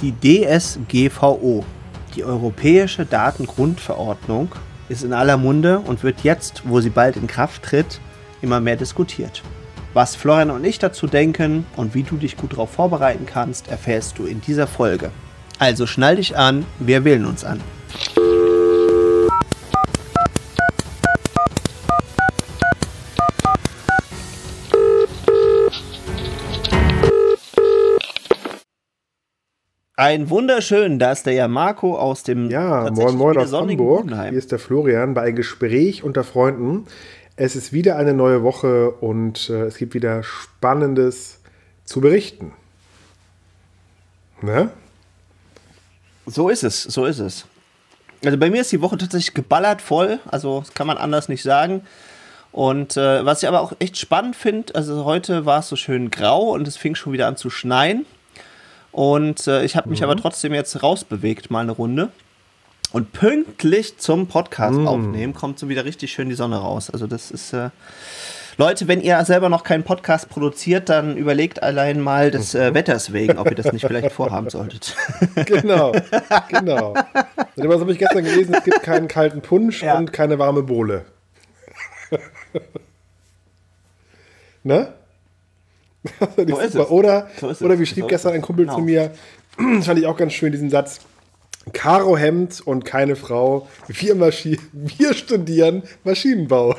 Die DSGVO, die Europäische Datengrundverordnung, ist in aller Munde und wird jetzt, wo sie bald in Kraft tritt, immer mehr diskutiert. Was Florian und ich dazu denken und wie du dich gut darauf vorbereiten kannst, erfährst du in dieser Folge. Also schnall dich an, wir wählen uns an. Ein wunderschön, da ist der ja Marco aus dem moin aus Hamburg. Budenheim. Hier ist der Florian bei einem Gespräch unter Freunden. Es ist wieder eine neue Woche und es gibt wieder Spannendes zu berichten. Ne? So ist es. Also bei mir ist die Woche tatsächlich geballert voll, also das kann man anders nicht sagen. Und was ich aber auch echt spannend finde, also heute war es so schön grau und es fing schon wieder an zu schneien. Und ich habe mich aber trotzdem jetzt rausbewegt, mal eine Runde. Und pünktlich zum Podcast aufnehmen, kommt so wieder richtig schön die Sonne raus. Also das ist, Leute, wenn ihr selber noch keinen Podcast produziert, dann überlegt allein mal des Wetters wegen, ob ihr das nicht vielleicht vorhaben solltet. Genau. Und was habe ich gestern gelesen? Es gibt keinen kalten Punsch und keine warme Bohle. Ne? So ist es. Oder wie schrieb gestern ein Kumpel zu mir, das fand ich auch ganz schön, diesen Satz: Karohemd und keine Frau, wir studieren Maschinenbau.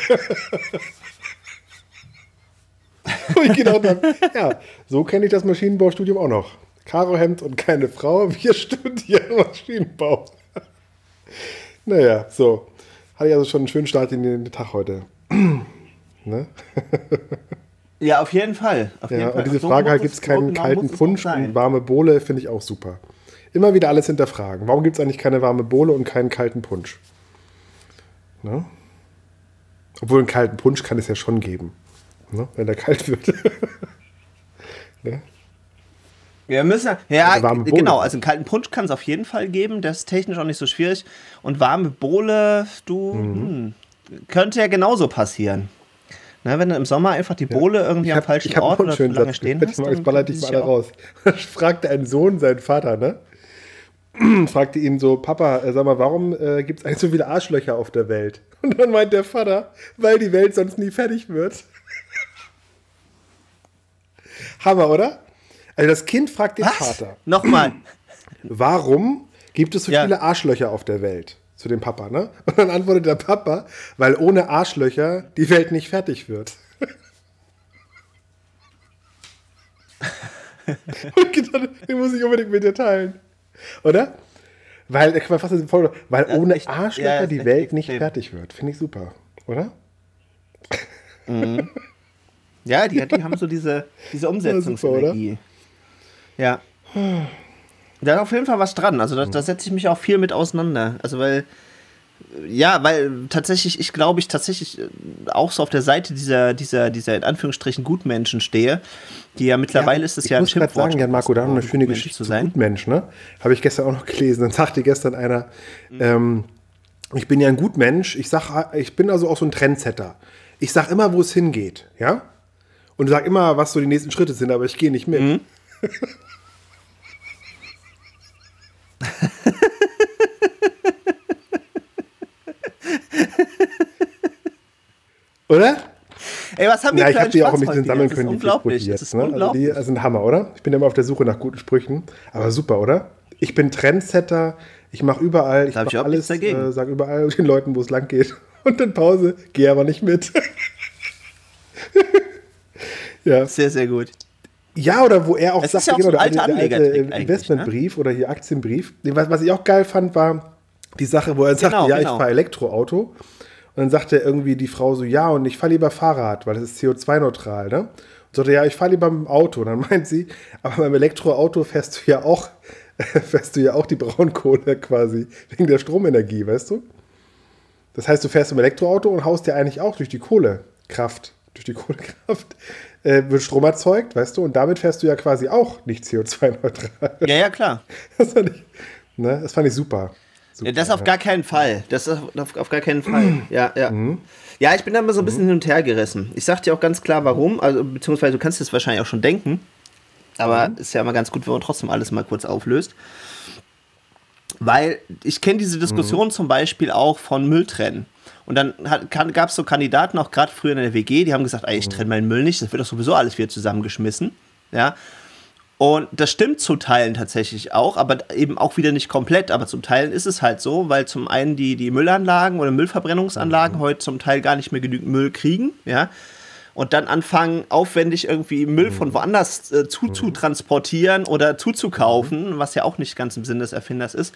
Und ich gedacht habe, ja, so kenne ich das Maschinenbaustudium auch noch. Karohemd und keine Frau, wir studieren Maschinenbau. Naja, so. Hatte ich also schon einen schönen Start in den Tag heute. Ne? Ja, auf jeden Fall. Und diese Frage halt, gibt es keinen kalten Punsch und warme Bohle, finde ich auch super. Immer wieder alles hinterfragen. Warum gibt es eigentlich keine warme Bohle und keinen kalten Punsch? Ne? Obwohl einen kalten Punsch kann es ja schon geben, ne? Wenn der kalt wird. Ne? Wir müssen, genau, also einen kalten Punsch kann es auf jeden Fall geben, das ist technisch auch nicht so schwierig. Und warme Bohle, könnte ja genauso passieren. Na, wenn du im Sommer einfach die Bohle irgendwie am falschen Ort oder zu lange stehen hast. Jetzt baller dich mal alle raus. Fragte ein Sohn seinen Vater, ne? Fragte ihn so: Papa, sag mal, warum gibt es eigentlich so viele Arschlöcher auf der Welt? Und dann meint der Vater: weil die Welt sonst nie fertig wird. Hammer, oder? Also das Kind fragt den Vater. Nochmal. Warum gibt es so viele Arschlöcher auf der Welt? Zu dem Papa, ne? Und dann antwortet der Papa: weil ohne Arschlöcher die Welt nicht fertig wird. Und gedacht, den muss ich unbedingt mit dir teilen. Oder? Weil ohne Arschlöcher die Welt nicht fertig wird. Finde ich super, oder? Mhm. Ja, die haben so diese Umsetzungsenergie. Ja. Da ist auf jeden Fall was dran. Also da setze ich mich auch viel mit auseinander. Also weil tatsächlich, ich glaube, auch so auf der Seite dieser in Anführungsstrichen Gutmenschen stehe, die ja mittlerweile ist es ja ein Schimpfwort. Ich muss gerade sagen, Jan Marco, da haben wir eine schöne Geschichte zu Gutmensch, ne? Habe ich gestern auch noch gelesen. Dann sagte gestern einer, ich bin ja ein Gutmensch, ich bin also auch so ein Trendsetter. Ich sag immer, wo es hingeht, ja? Und sag immer, was so die nächsten Schritte sind, aber ich gehe nicht mit. Mhm. Oder? Ey, was haben wir ich habe die auch ein bisschen sammeln können, die Sprüche jetzt. Ne? Also die sind Hammer, oder? Ich bin immer auf der Suche nach guten Sprüchen. Aber super, oder? Ich bin Trendsetter, ich mache überall, ich mache alles, sage überall den Leuten, wo es lang geht. Und dann Pause, gehe aber nicht mit. Ja. Sehr, sehr gut. Ja, oder wo er auch das sagte, ist ja auch so der alte Investmentbrief, ne? Oder hier Aktienbrief. Was ich auch geil fand, war die Sache, wo er sagte, ich fahre Elektroauto. Und dann sagte irgendwie die Frau so, ja, und ich fahre lieber Fahrrad, weil das ist CO2-neutral, ne? Und sagte, ja, ich fahre lieber mit dem Auto. Und dann meint sie, aber beim Elektroauto fährst du ja auch die Braunkohle quasi, wegen der Stromenergie, weißt du? Das heißt, du fährst im Elektroauto und haust dir eigentlich auch durch die Kohlekraft, wird Strom erzeugt, weißt du? Und damit fährst du ja quasi auch nicht CO2-neutral. Ja, klar. Das fand ich super. Ja, das auf gar keinen Fall. Auf gar keinen Fall. Ja. Ja, ich bin da immer so ein bisschen hin und her gerissen. Ich sag dir auch ganz klar, warum. Also, beziehungsweise du kannst es wahrscheinlich auch schon denken. Aber ist ja immer ganz gut, wenn man trotzdem alles mal kurz auflöst. Weil ich kenne diese Diskussion zum Beispiel auch von Mülltrennen. Und dann gab es so Kandidaten, auch gerade früher in der WG, die haben gesagt, ey, ich trenne meinen Müll nicht, das wird doch sowieso alles wieder zusammengeschmissen. Ja. Und das stimmt zu Teilen tatsächlich auch, aber eben auch wieder nicht komplett. Aber zum Teil ist es halt so, weil zum einen die Müllanlagen oder Müllverbrennungsanlagen heute zum Teil gar nicht mehr genügend Müll kriegen, ja. Und dann anfangen, aufwendig irgendwie Müll von woanders zu transportieren oder zuzukaufen, was ja auch nicht ganz im Sinne des Erfinders ist.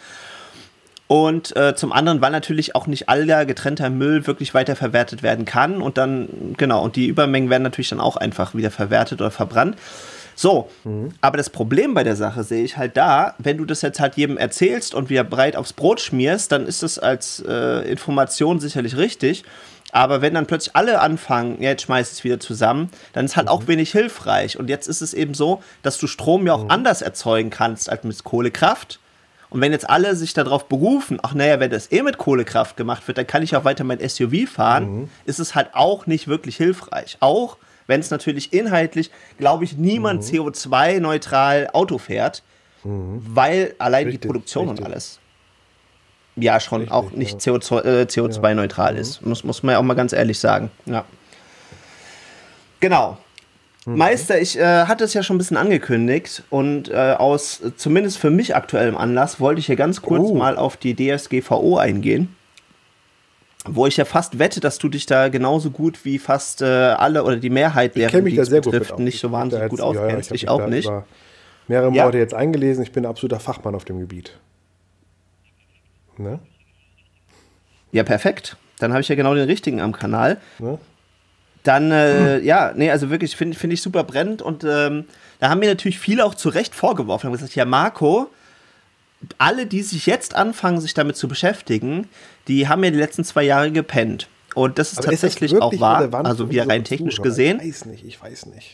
Und zum anderen, weil natürlich auch nicht aller getrennter Müll wirklich weiterverwertet werden kann. Und dann, genau, und die Übermengen werden natürlich dann auch einfach wieder verwertet oder verbrannt. So, aber das Problem bei der Sache sehe ich halt da, wenn du das jetzt halt jedem erzählst und wieder breit aufs Brot schmierst, dann ist das als Information sicherlich richtig. Aber wenn dann plötzlich alle anfangen, ja, jetzt schmeißt es wieder zusammen, dann ist halt auch wenig hilfreich. Und jetzt ist es eben so, dass du Strom ja auch anders erzeugen kannst als mit Kohlekraft. Und wenn jetzt alle sich darauf berufen, ach naja, wenn das mit Kohlekraft gemacht wird, dann kann ich auch weiter mein SUV fahren, ist es halt auch nicht wirklich hilfreich. Auch wenn es natürlich inhaltlich, glaube ich, niemand CO2-neutral Auto fährt, weil allein die Produktion und alles ja schon auch nicht CO2-neutral ist. Muss man ja auch mal ganz ehrlich sagen. Ja. Genau. Meister, ich hatte es ja schon ein bisschen angekündigt und aus zumindest für mich aktuellem Anlass wollte ich hier ganz kurz mal auf die DSGVO eingehen, wo ich ja fast wette, dass du dich da genauso gut wie fast alle oder die Mehrheit derer, die es betrifft, nicht so wahnsinnig gut auskennst. Ja, ich auch nicht. Mehrere Monate jetzt eingelesen, ich bin ein absoluter Fachmann auf dem Gebiet. Ne? Ja, perfekt. Dann habe ich ja genau den richtigen am Kanal. Ne? Dann, also wirklich, finde ich super brennend. Und da haben mir natürlich viele auch zu Recht vorgeworfen. Haben gesagt, ja, Marco, alle, die sich jetzt anfangen, sich damit zu beschäftigen, die haben ja die letzten 2 Jahre gepennt. Und das ist aber tatsächlich ist auch wahr, also wieder rein technisch gesehen. Ich weiß nicht.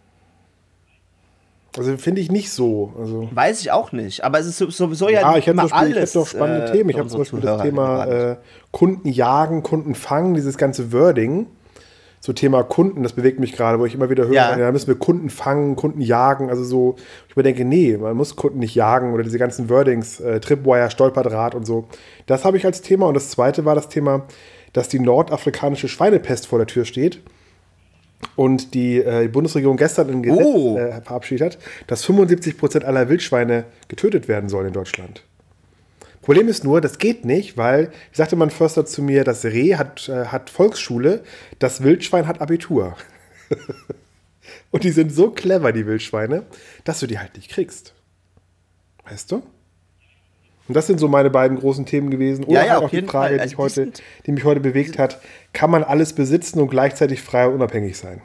Also finde ich nicht so. Also weiß ich auch nicht, aber es ist sowieso ja nicht immer alles. Ich habe doch spannende Themen. Ich habe zum Beispiel das Thema Kunden jagen, Kunden fangen, dieses ganze Wording. So Thema Kunden, das bewegt mich gerade, wo ich immer wieder höre, da müssen wir Kunden fangen, Kunden jagen. Also so, ich mir denke, nee, man muss Kunden nicht jagen oder diese ganzen Wordings, Tripwire, Stolperdraht und so. Das habe ich als Thema. Und das zweite war das Thema, dass die nordafrikanische Schweinepest vor der Tür steht. Und die Bundesregierung gestern ein Gesetz verabschiedet hat, dass 75% aller Wildschweine getötet werden sollen in Deutschland. Problem ist nur, das geht nicht, weil, wie sagte mein Förster zu mir, das Reh hat Volksschule, das Wildschwein hat Abitur. Und die sind so clever, die Wildschweine, dass du die halt nicht kriegst. Weißt du? Und das sind so meine beiden großen Themen gewesen. Oder halt auch die Frage, die mich heute bewegt hat, kann man alles besitzen und gleichzeitig frei und unabhängig sein?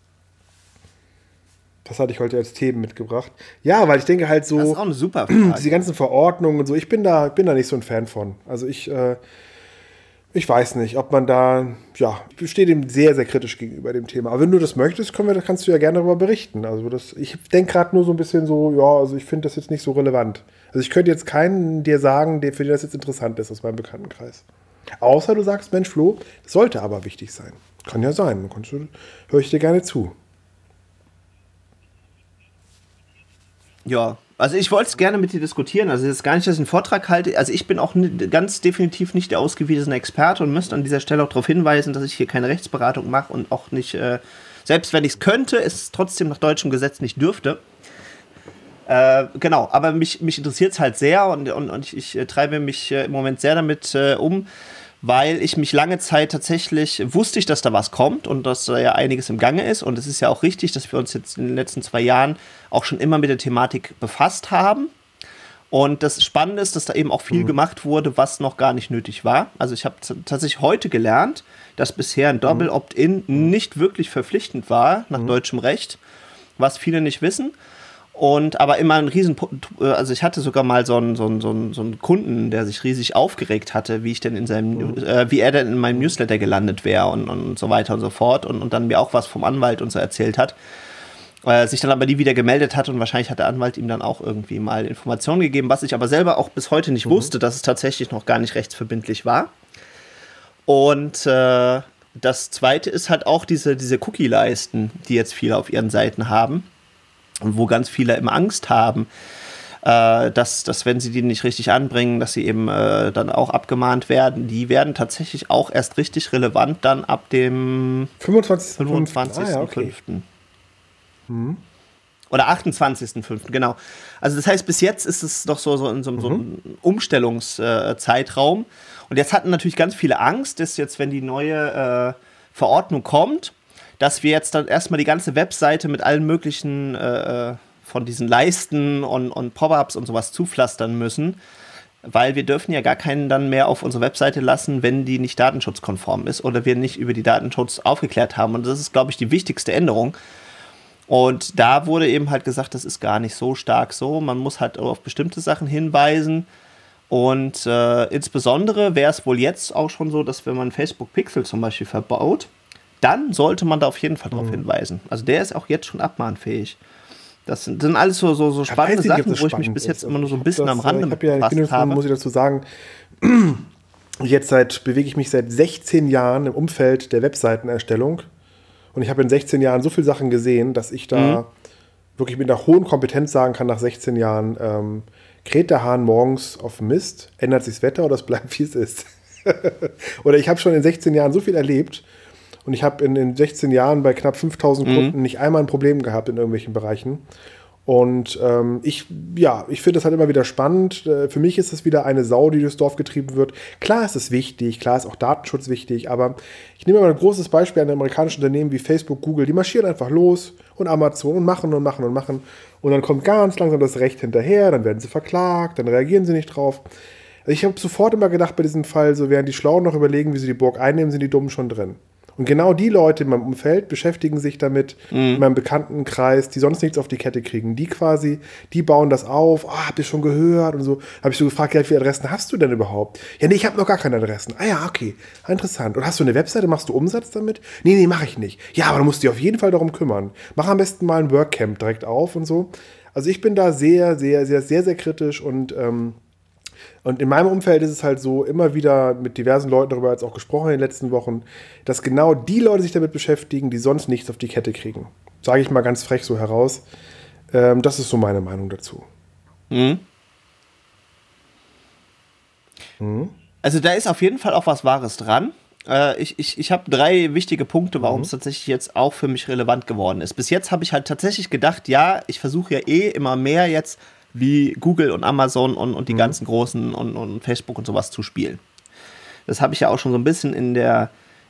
Das hatte ich heute als Themen mitgebracht. Ja, weil ich denke halt so, das ist auch eine super Frage. Diese ganzen Verordnungen und so, ich bin da nicht so ein Fan von. Also ich weiß nicht, ob man da, ich stehe dem sehr, sehr kritisch gegenüber dem Thema. Aber wenn du das möchtest, kannst du ja gerne darüber berichten. Also ich denke gerade nur so ein bisschen so, also ich finde das jetzt nicht so relevant. Also ich könnte jetzt keinen dir sagen, für den das jetzt interessant ist aus meinem Bekanntenkreis. Außer du sagst, Mensch Flo, das sollte aber wichtig sein. Kann ja sein, höre ich dir gerne zu. Ja, also ich wollte es gerne mit dir diskutieren. Also es ist gar nicht, dass ich einen Vortrag halte. Also ich bin auch ganz definitiv nicht der ausgewiesene Experte und müsste an dieser Stelle auch darauf hinweisen, dass ich hier keine Rechtsberatung mache und auch nicht, selbst wenn ich es könnte, es trotzdem nach deutschem Gesetz nicht dürfte. Genau, aber mich interessiert es halt sehr und ich treibe mich im Moment sehr damit um, weil ich mich lange Zeit tatsächlich wusste, dass da was kommt und dass da ja einiges im Gange ist. Und es ist ja auch richtig, dass wir uns jetzt in den letzten 2 Jahren auch schon immer mit der Thematik befasst haben. Und das Spannende ist, dass da eben auch viel gemacht wurde, was noch gar nicht nötig war. Also ich habe tatsächlich heute gelernt, dass bisher ein Double Opt-in nicht wirklich verpflichtend war nach deutschem Recht, was viele nicht wissen. Und aber immer ein also ich hatte sogar mal so einen Kunden, der sich riesig aufgeregt hatte, wie er denn in meinem Newsletter gelandet wäre und so weiter und so fort und dann mir auch was vom Anwalt und so erzählt hat, sich dann aber nie wieder gemeldet hat und wahrscheinlich hat der Anwalt ihm dann auch irgendwie mal Informationen gegeben, was ich aber selber auch bis heute nicht wusste, dass es tatsächlich noch gar nicht rechtsverbindlich war. Und das Zweite ist halt auch diese Cookie-Leisten, die jetzt viele auf ihren Seiten haben. und wo ganz viele immer Angst haben, dass wenn sie die nicht richtig anbringen, dass sie eben dann auch abgemahnt werden. Die werden tatsächlich auch erst richtig relevant dann ab dem 25.05. Ah, ja, okay. Oder 28.05., genau. Also das heißt, bis jetzt ist es doch so in so einem Umstellungszeitraum. Und jetzt hatten natürlich ganz viele Angst, dass jetzt, wenn die neue Verordnung kommt, dass wir jetzt dann erstmal die ganze Webseite mit allen möglichen von diesen Leisten und Pop-ups und sowas zupflastern müssen, weil wir dürfen ja gar keinen dann mehr auf unsere Webseite lassen, wenn die nicht datenschutzkonform ist oder wir nicht über die Datenschutz aufgeklärt haben. Und das ist, glaube ich, die wichtigste Änderung. Und da wurde eben halt gesagt, das ist gar nicht so stark so. Man muss halt auf bestimmte Sachen hinweisen. Und insbesondere wäre es wohl jetzt auch schon so, dass wenn man Facebook Pixel zum Beispiel verbaut, dann sollte man da auf jeden Fall drauf hinweisen. Also der ist auch jetzt schon abmahnfähig. Das sind alles so spannende Sachen, wo ich mich bis jetzt immer nur so ein bisschen am Rande befasst habe. Muss ich dazu sagen, bewege ich mich seit 16 Jahren im Umfeld der Webseitenerstellung. Und ich habe in 16 Jahren so viele Sachen gesehen, dass ich da wirklich mit einer hohen Kompetenz sagen kann, nach 16 Jahren, kräht der Hahn morgens auf Mist, ändert sich das Wetter oder es bleibt, wie es ist. Oder ich habe schon in 16 Jahren so viel erlebt und ich habe in den 16 Jahren bei knapp 5.000 Kunden nicht einmal ein Problem gehabt in irgendwelchen Bereichen. Und ich finde das halt immer wieder spannend. Für mich ist es wieder eine Sau, die durchs Dorf getrieben wird. Klar ist es wichtig, klar ist auch Datenschutz wichtig, aber ich nehme mal ein großes Beispiel an amerikanischen Unternehmen wie Facebook, Google, die marschieren einfach los und Amazon und machen und machen und machen. Und dann kommt ganz langsam das Recht hinterher, dann werden sie verklagt, dann reagieren sie nicht drauf. Also ich habe sofort immer gedacht bei diesem Fall, so während die Schlauen noch überlegen, wie sie die Burg einnehmen, sind die Dummen schon drin. Und genau die Leute in meinem Umfeld beschäftigen sich damit, in meinem Bekanntenkreis, die sonst nichts auf die Kette kriegen. Die bauen das auf. Habt ihr schon gehört? Und so. Habe ich so gefragt, ja, wie viele Adressen hast du denn überhaupt? Ja, nee, ich habe noch gar keine Adressen. Ah ja, okay, interessant. Und hast du eine Webseite, machst du Umsatz damit? Nee, mache ich nicht. Ja, aber du musst dich auf jeden Fall darum kümmern. Mach am besten mal ein Workcamp direkt auf und so. Also ich bin da sehr, sehr, sehr, sehr, sehr kritisch und in meinem Umfeld ist es halt so, immer wieder mit diversen Leuten darüber jetzt auch gesprochen in den letzten Wochen, dass genau die Leute sich damit beschäftigen, die sonst nichts auf die Kette kriegen. Sage ich mal ganz frech so heraus. Das ist so meine Meinung dazu. Also da ist auf jeden Fall auch was Wahres dran. Ich habe 3 wichtige Punkte, warum es tatsächlich jetzt auch für mich relevant geworden ist. Bis jetzt habe ich halt tatsächlich gedacht, ja, ich versuche ja immer mehr jetzt wie Google und Amazon und die ganzen großen und Facebook und sowas zu spielen. Das habe ich ja auch schon so ein bisschen in der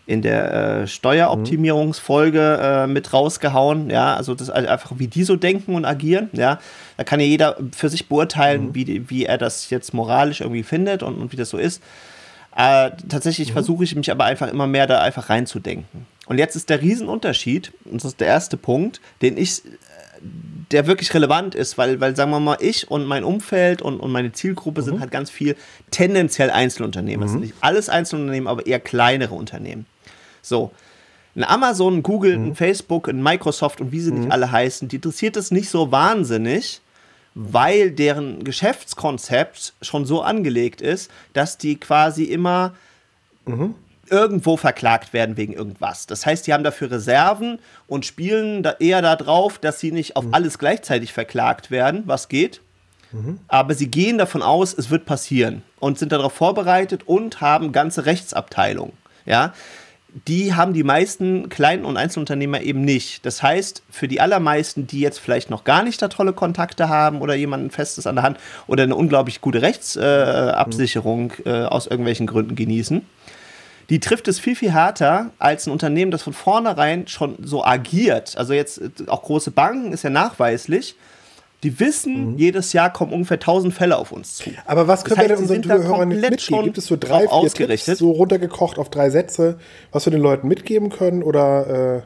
Steueroptimierungsfolge mit rausgehauen. Ja, also das einfach, wie die so denken und agieren. Ja, da kann ja jeder für sich beurteilen, wie er das jetzt moralisch irgendwie findet und wie das so ist. Tatsächlich versuche ich mich aber einfach immer mehr da einfach reinzudenken. Und jetzt ist der Riesenunterschied, und das ist der erste Punkt, der wirklich relevant ist, weil sagen wir mal, ich und mein Umfeld und meine Zielgruppe sind halt ganz viel tendenziell Einzelunternehmen. Das sind nicht alles Einzelunternehmen, aber eher kleinere Unternehmen. So, ein Amazon, ein Google, ein Facebook, ein Microsoft und wie sie nicht alle heißen, die interessiert es nicht so wahnsinnig, weil deren Geschäftskonzept schon so angelegt ist, dass die quasi immer irgendwo verklagt werden wegen irgendwas. Das heißt, die haben dafür Reserven und spielen eher darauf, dass sie nicht auf alles gleichzeitig verklagt werden, was geht. Aber sie gehen davon aus, es wird passieren und sind darauf vorbereitet und haben ganze Rechtsabteilungen. Ja? Die haben die meisten kleinen und Einzelunternehmer eben nicht. Das heißt, für die allermeisten, die jetzt vielleicht noch gar nicht da tolle Kontakte haben oder jemanden Festes an der Hand oder eine unglaublich gute Rechtsabsicherung aus irgendwelchen Gründen genießen, die trifft es viel, viel härter als ein Unternehmen, das von vornherein schon so agiert. Also jetzt auch große Banken ist ja nachweislich. Die wissen, jedes Jahr kommen ungefähr 1000 Fälle auf uns zu. Aber was können wir denn unseren Zuhörern mitgeben? Gibt es so 3, 4 Tipps, so runtergekocht auf 3 Sätze, was wir den Leuten mitgeben können? Oder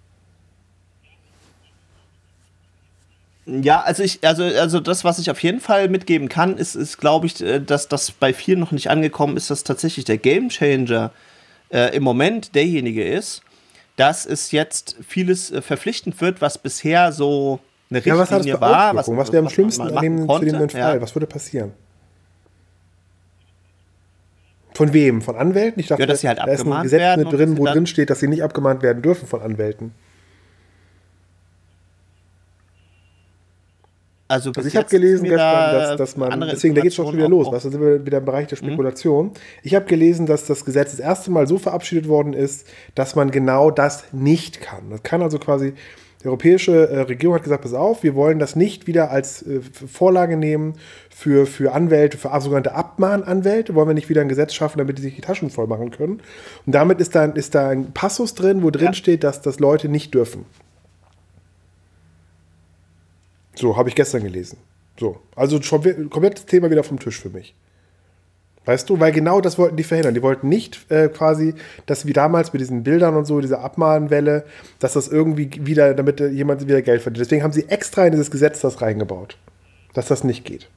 Ja, also das, was ich auf jeden Fall mitgeben kann, ist glaube ich, dass das bei vielen noch nicht angekommen ist, dass tatsächlich der Gamechanger im Moment derjenige ist, dass es jetzt vieles verpflichtend wird, was bisher so eine Richtlinie war. Was wäre am schlimmsten an dem Fall? Ja. Was würde passieren? Von wem? Von Anwälten? Ich dachte, dass sie halt da ist ein Gesetz mit drin, wo drin steht, dass sie nicht abgemahnt werden dürfen von Anwälten. Also ich habe gelesen gestern, dass man, deswegen, da geht es schon wieder los, da sind wir wieder im Bereich der Spekulation. Ich habe gelesen, dass das Gesetz das erste Mal so verabschiedet worden ist, dass man genau das nicht kann. Das kann also quasi, die europäische Regierung hat gesagt, pass auf, wir wollen das nicht wieder als Vorlage nehmen für Anwälte, für sogenannte Abmahnanwälte, wollen wir nicht wieder ein Gesetz schaffen, damit die sich die Taschen voll machen können. Und damit ist da ein Passus drin, wo drin steht, dass das Leute nicht dürfen. So, habe ich gestern gelesen. So, also schon komplettes Thema wieder vom Tisch für mich. Weißt du, weil genau das wollten die verhindern. Die wollten nicht quasi, dass wie damals mit diesen Bildern und so, diese Abmahnwelle, dass das irgendwie wieder, damit jemand wieder Geld verdient. Deswegen haben sie extra in dieses Gesetz das reingebaut. Dass das nicht geht.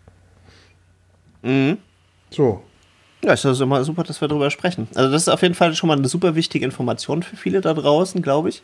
Mhm. So. Ja, ist das immer super, dass wir darüber sprechen. Also das ist auf jeden Fall schon mal eine super wichtige Information für viele da draußen, glaube ich.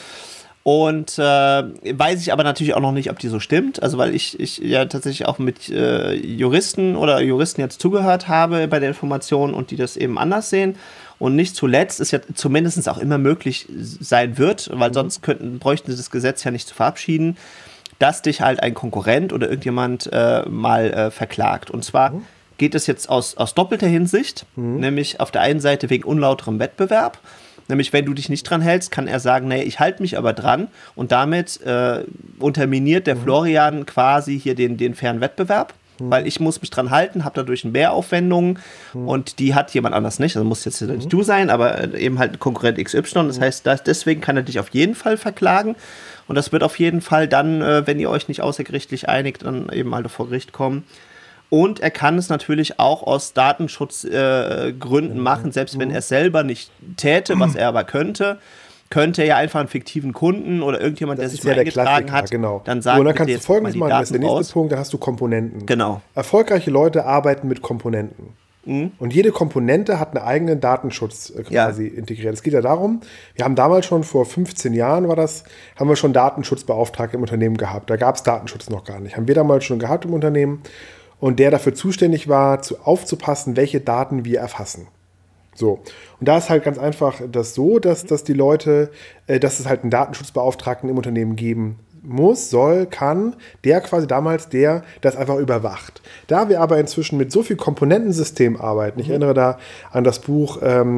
Und weiß ich aber natürlich auch noch nicht, ob die so stimmt. Also weil ich ja tatsächlich auch mit Juristen jetzt zugehört habe bei der Information und die das eben anders sehen. Und nicht zuletzt ist ja zumindest auch immer möglich sein wird, weil sonst bräuchten sie das Gesetz ja nicht zu verabschieden, dass dich halt ein Konkurrent oder irgendjemand mal verklagt. Und zwar geht es jetzt aus doppelter Hinsicht, nämlich auf der einen Seite wegen unlauterem Wettbewerb. Nämlich, wenn du dich nicht dran hältst, kann er sagen, nee, ich halte mich aber dran. Und damit unterminiert der Florian quasi hier den fairen Wettbewerb. Weil ich muss mich dran halten, habe dadurch Mehraufwendungen und die hat jemand anders nicht. Also muss jetzt nicht du sein, aber eben halt ein Konkurrent XY. Das heißt, deswegen kann er dich auf jeden Fall verklagen. Und das wird auf jeden Fall dann, wenn ihr euch nicht außergerichtlich einigt, dann eben halt vor Gericht kommen. Und er kann es natürlich auch aus Datenschutzgründen machen, selbst wenn er es selber nicht täte, was er aber könnte er ja einfach einen fiktiven Kunden oder irgendjemand, der sich mal eingetragen hat, genau. Dann sagen, und dann kannst du Folgendes machen, das ist der nächste Punkt, da hast du Komponenten. Genau. Erfolgreiche Leute arbeiten mit Komponenten. Und jede Komponente hat einen eigenen Datenschutz quasi integriert. Es geht ja darum, wir haben damals schon vor 15 Jahren haben wir schon Datenschutzbeauftragte im Unternehmen gehabt. Da gab es Datenschutz noch gar nicht. Haben wir damals schon gehabt im Unternehmen. Und der dafür zuständig war, aufzupassen, welche Daten wir erfassen. So. Und da ist halt ganz einfach das so, dass die Leute, dass es halt einen Datenschutzbeauftragten im Unternehmen geben muss, soll, kann, der quasi damals, der das einfach überwacht. Da wir aber inzwischen mit so viel Komponentensystem arbeiten, ich erinnere da an das Buch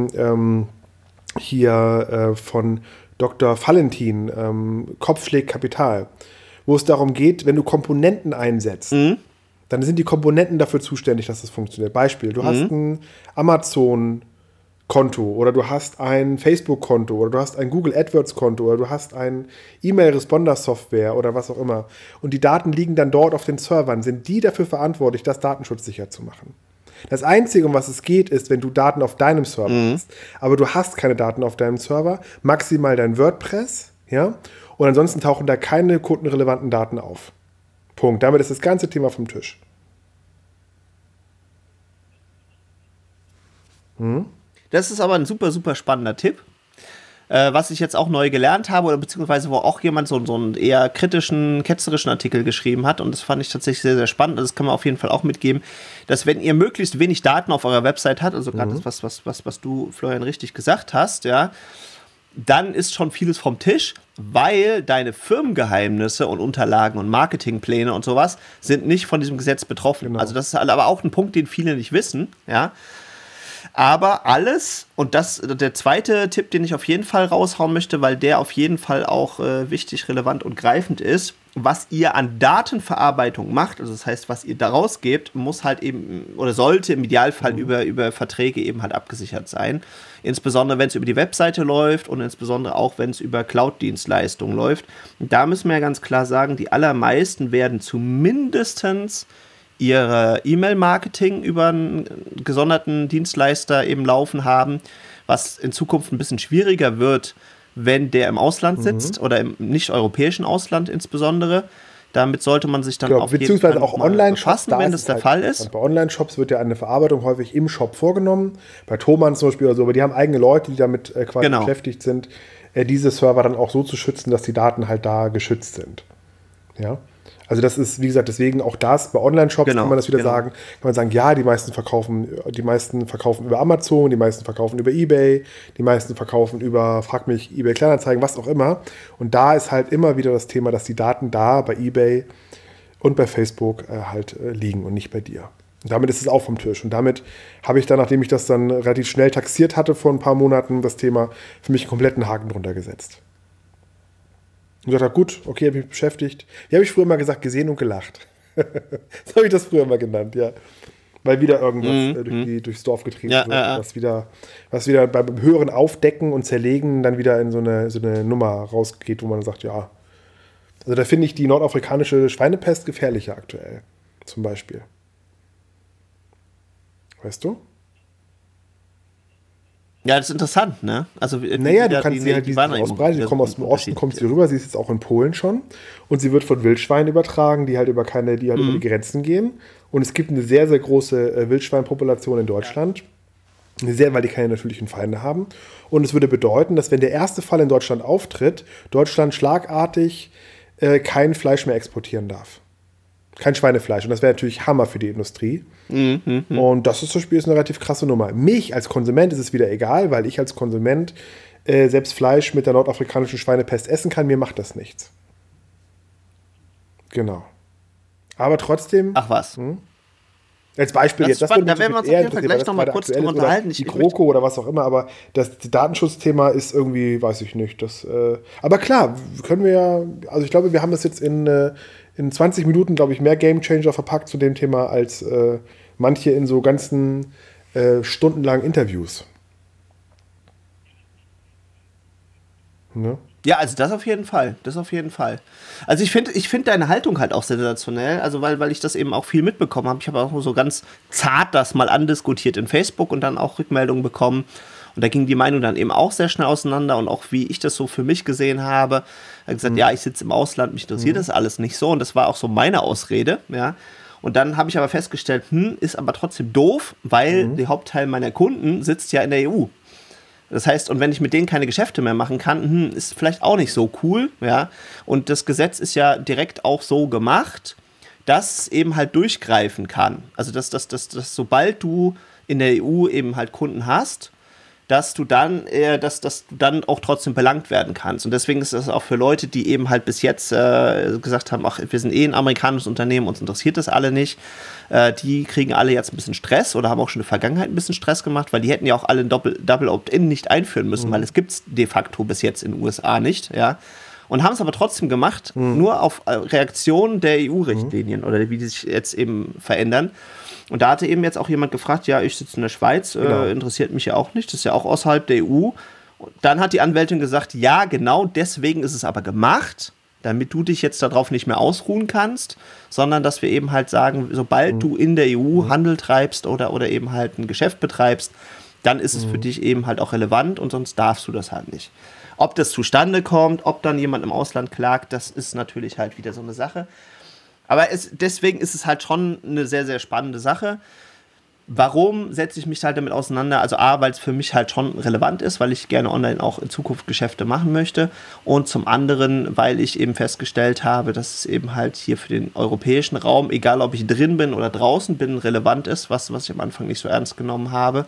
von Dr. Valentin, Kopf schlägt Kapital, wo es darum geht, wenn du Komponenten einsetzt, dann sind die Komponenten dafür zuständig, dass das funktioniert. Beispiel, du hast ein Amazon-Konto oder du hast ein Facebook-Konto oder du hast ein Google AdWords-Konto oder du hast ein E-Mail-Responder-Software oder was auch immer. Und die Daten liegen dann dort auf den Servern. Sind die dafür verantwortlich, das datenschutzsicher zu machen? Das Einzige, um was es geht, ist, wenn du Daten auf deinem Server hast. Aber du hast keine Daten auf deinem Server, maximal dein WordPress, ja? Und ansonsten tauchen da keine kundenrelevanten Daten auf. Punkt. Damit ist das ganze Thema vom Tisch. Das ist aber ein super, super spannender Tipp. Was ich jetzt auch neu gelernt habe, oder beziehungsweise wo auch jemand so einen eher kritischen, ketzerischen Artikel geschrieben hat, und das fand ich tatsächlich sehr, sehr spannend, also das kann man auf jeden Fall auch mitgeben, dass wenn ihr möglichst wenig Daten auf eurer Website habt, also gerade das, was du, Florian, richtig gesagt hast, ja, dann ist schon vieles vom Tisch, weil deine Firmengeheimnisse und Unterlagen und Marketingpläne und sowas sind nicht von diesem Gesetz betroffen. Genau. Also das ist aber auch ein Punkt, den viele nicht wissen, ja. Aber alles, und das der zweite Tipp, den ich auf jeden Fall raushauen möchte, weil der auf jeden Fall auch wichtig, relevant und greifend ist, was ihr an Datenverarbeitung macht, also das heißt, was ihr daraus gebt, muss halt eben oder sollte im Idealfall über Verträge eben halt abgesichert sein. Insbesondere, wenn es über die Webseite läuft und insbesondere auch, wenn es über Cloud-Dienstleistungen läuft. Und da müssen wir ja ganz klar sagen, die allermeisten werden zumindestens ihre E-Mail-Marketing über einen gesonderten Dienstleister eben laufen haben, was in Zukunft ein bisschen schwieriger wird, wenn der im Ausland sitzt oder im nicht-europäischen Ausland insbesondere. Damit sollte man sich dann auf jeden Fall auch Online-Shops befassen, wenn das der Fall ist. Bei Online-Shops wird ja eine Verarbeitung häufig im Shop vorgenommen, bei Thomann zum Beispiel oder so, aber die haben eigene Leute, die damit quasi beschäftigt sind, diese Server dann auch so zu schützen, dass die Daten halt da geschützt sind. Ja. Also das ist, wie gesagt, deswegen auch das, bei Online-Shops kann man das wieder sagen, kann man sagen, ja, die meisten verkaufen über Amazon, die meisten verkaufen über eBay, die meisten verkaufen über, frag mich, eBay Kleinanzeigen, was auch immer. Und da ist halt immer wieder das Thema, dass die Daten da bei eBay und bei Facebook halt liegen und nicht bei dir. Und damit ist es auch vom Tisch. Und damit habe ich dann, nachdem ich das dann relativ schnell taxiert hatte vor ein paar Monaten, das Thema für mich einen kompletten Haken drunter gesetzt. Und gesagt, gut, okay, habe ich mich beschäftigt. Wie habe ich früher mal gesagt, gesehen und gelacht. So habe ich das früher mal genannt, ja. Weil wieder irgendwas durchs Dorf getrieben wird, was wieder beim höheren Aufdecken und Zerlegen dann wieder in so eine Nummer rausgeht, wo man sagt, ja. Also da finde ich die nordafrikanische Schweinepest gefährlicher aktuell, zum Beispiel. Weißt du? Ja, das ist interessant, ne? Also, naja, du kannst sie halt die ausbreiten. Die kommen aus dem Osten, kommt sie rüber. Sie ist jetzt auch in Polen schon. Und sie wird von Wildschweinen übertragen, die halt über die Grenzen gehen. Und es gibt eine sehr, sehr große Wildschweinpopulation in Deutschland. Weil die keine natürlichen Feinde haben. Und es würde bedeuten, dass wenn der erste Fall in Deutschland auftritt, Deutschland schlagartig kein Fleisch mehr exportieren darf. Kein Schweinefleisch. Und das wäre natürlich Hammer für die Industrie. Und das ist zum Beispiel eine relativ krasse Nummer. Mich als Konsument ist es wieder egal, weil ich als Konsument selbst Fleisch mit der nordafrikanischen Schweinepest essen kann. Mir macht das nichts. Genau. Aber trotzdem. Ach was. Als Beispiel jetzt, das spannend, da werden wir uns auf jeden Fall gleich nochmal kurz drüber unterhalten. Die GroKo oder was auch immer, aber das Datenschutzthema ist irgendwie, weiß ich nicht. Aber klar, können wir ja, also ich glaube, wir haben das jetzt in 20 Minuten, glaube ich, mehr Gamechanger verpackt zu dem Thema als manche in so ganzen stundenlangen Interviews. Ne? Ja, also das auf jeden Fall. Also ich find deine Haltung halt auch sensationell, also weil ich das eben auch viel mitbekommen habe. Ich habe auch so ganz zart das mal andiskutiert in Facebook und dann auch Rückmeldungen bekommen. Und da ging die Meinung dann eben auch sehr schnell auseinander und auch wie ich das so für mich gesehen habe. Er hat gesagt, ja, ich sitze im Ausland, mich interessiert das alles nicht so. Und das war auch so meine Ausrede, ja. Und dann habe ich aber festgestellt, ist aber trotzdem doof, weil der Hauptteil meiner Kunden sitzt ja in der EU. Das heißt, und wenn ich mit denen keine Geschäfte mehr machen kann, ist vielleicht auch nicht so cool, ja. Und das Gesetz ist ja direkt auch so gemacht, dass es eben halt durchgreifen kann. Also, dass sobald du in der EU eben halt Kunden hast, dass du dann auch trotzdem belangt werden kannst. Und deswegen ist das auch für Leute, die eben halt bis jetzt gesagt haben, ach, wir sind ein amerikanisches Unternehmen, uns interessiert das alle nicht, die kriegen alle jetzt ein bisschen Stress oder haben auch schon in der Vergangenheit ein bisschen Stress gemacht, weil die hätten ja auch alle ein Double Opt-in nicht einführen müssen, weil es gibt es de facto bis jetzt in den USA nicht, ja. Und haben es aber trotzdem gemacht, nur auf Reaktionen der EU-Richtlinien oder wie die sich jetzt eben verändern. Und da hatte eben jetzt auch jemand gefragt, ja, ich sitze in der Schweiz, interessiert mich ja auch nicht, das ist ja auch außerhalb der EU. Und dann hat die Anwältin gesagt, ja, genau deswegen ist es aber gemacht, damit du dich jetzt darauf nicht mehr ausruhen kannst, sondern dass wir eben halt sagen, sobald du in der EU Handel treibst oder eben halt ein Geschäft betreibst, dann ist es für dich eben halt auch relevant und sonst darfst du das halt nicht. Ob das zustande kommt, ob dann jemand im Ausland klagt, das ist natürlich halt wieder so eine Sache. Aber deswegen ist es halt schon eine sehr, sehr spannende Sache. Warum setze ich mich halt damit auseinander? Also A, weil es für mich halt schon relevant ist, weil ich gerne online auch in Zukunft Geschäfte machen möchte. Und zum anderen, weil ich eben festgestellt habe, dass es eben halt hier für den europäischen Raum, egal ob ich drin bin oder draußen bin, relevant ist, was ich am Anfang nicht so ernst genommen habe.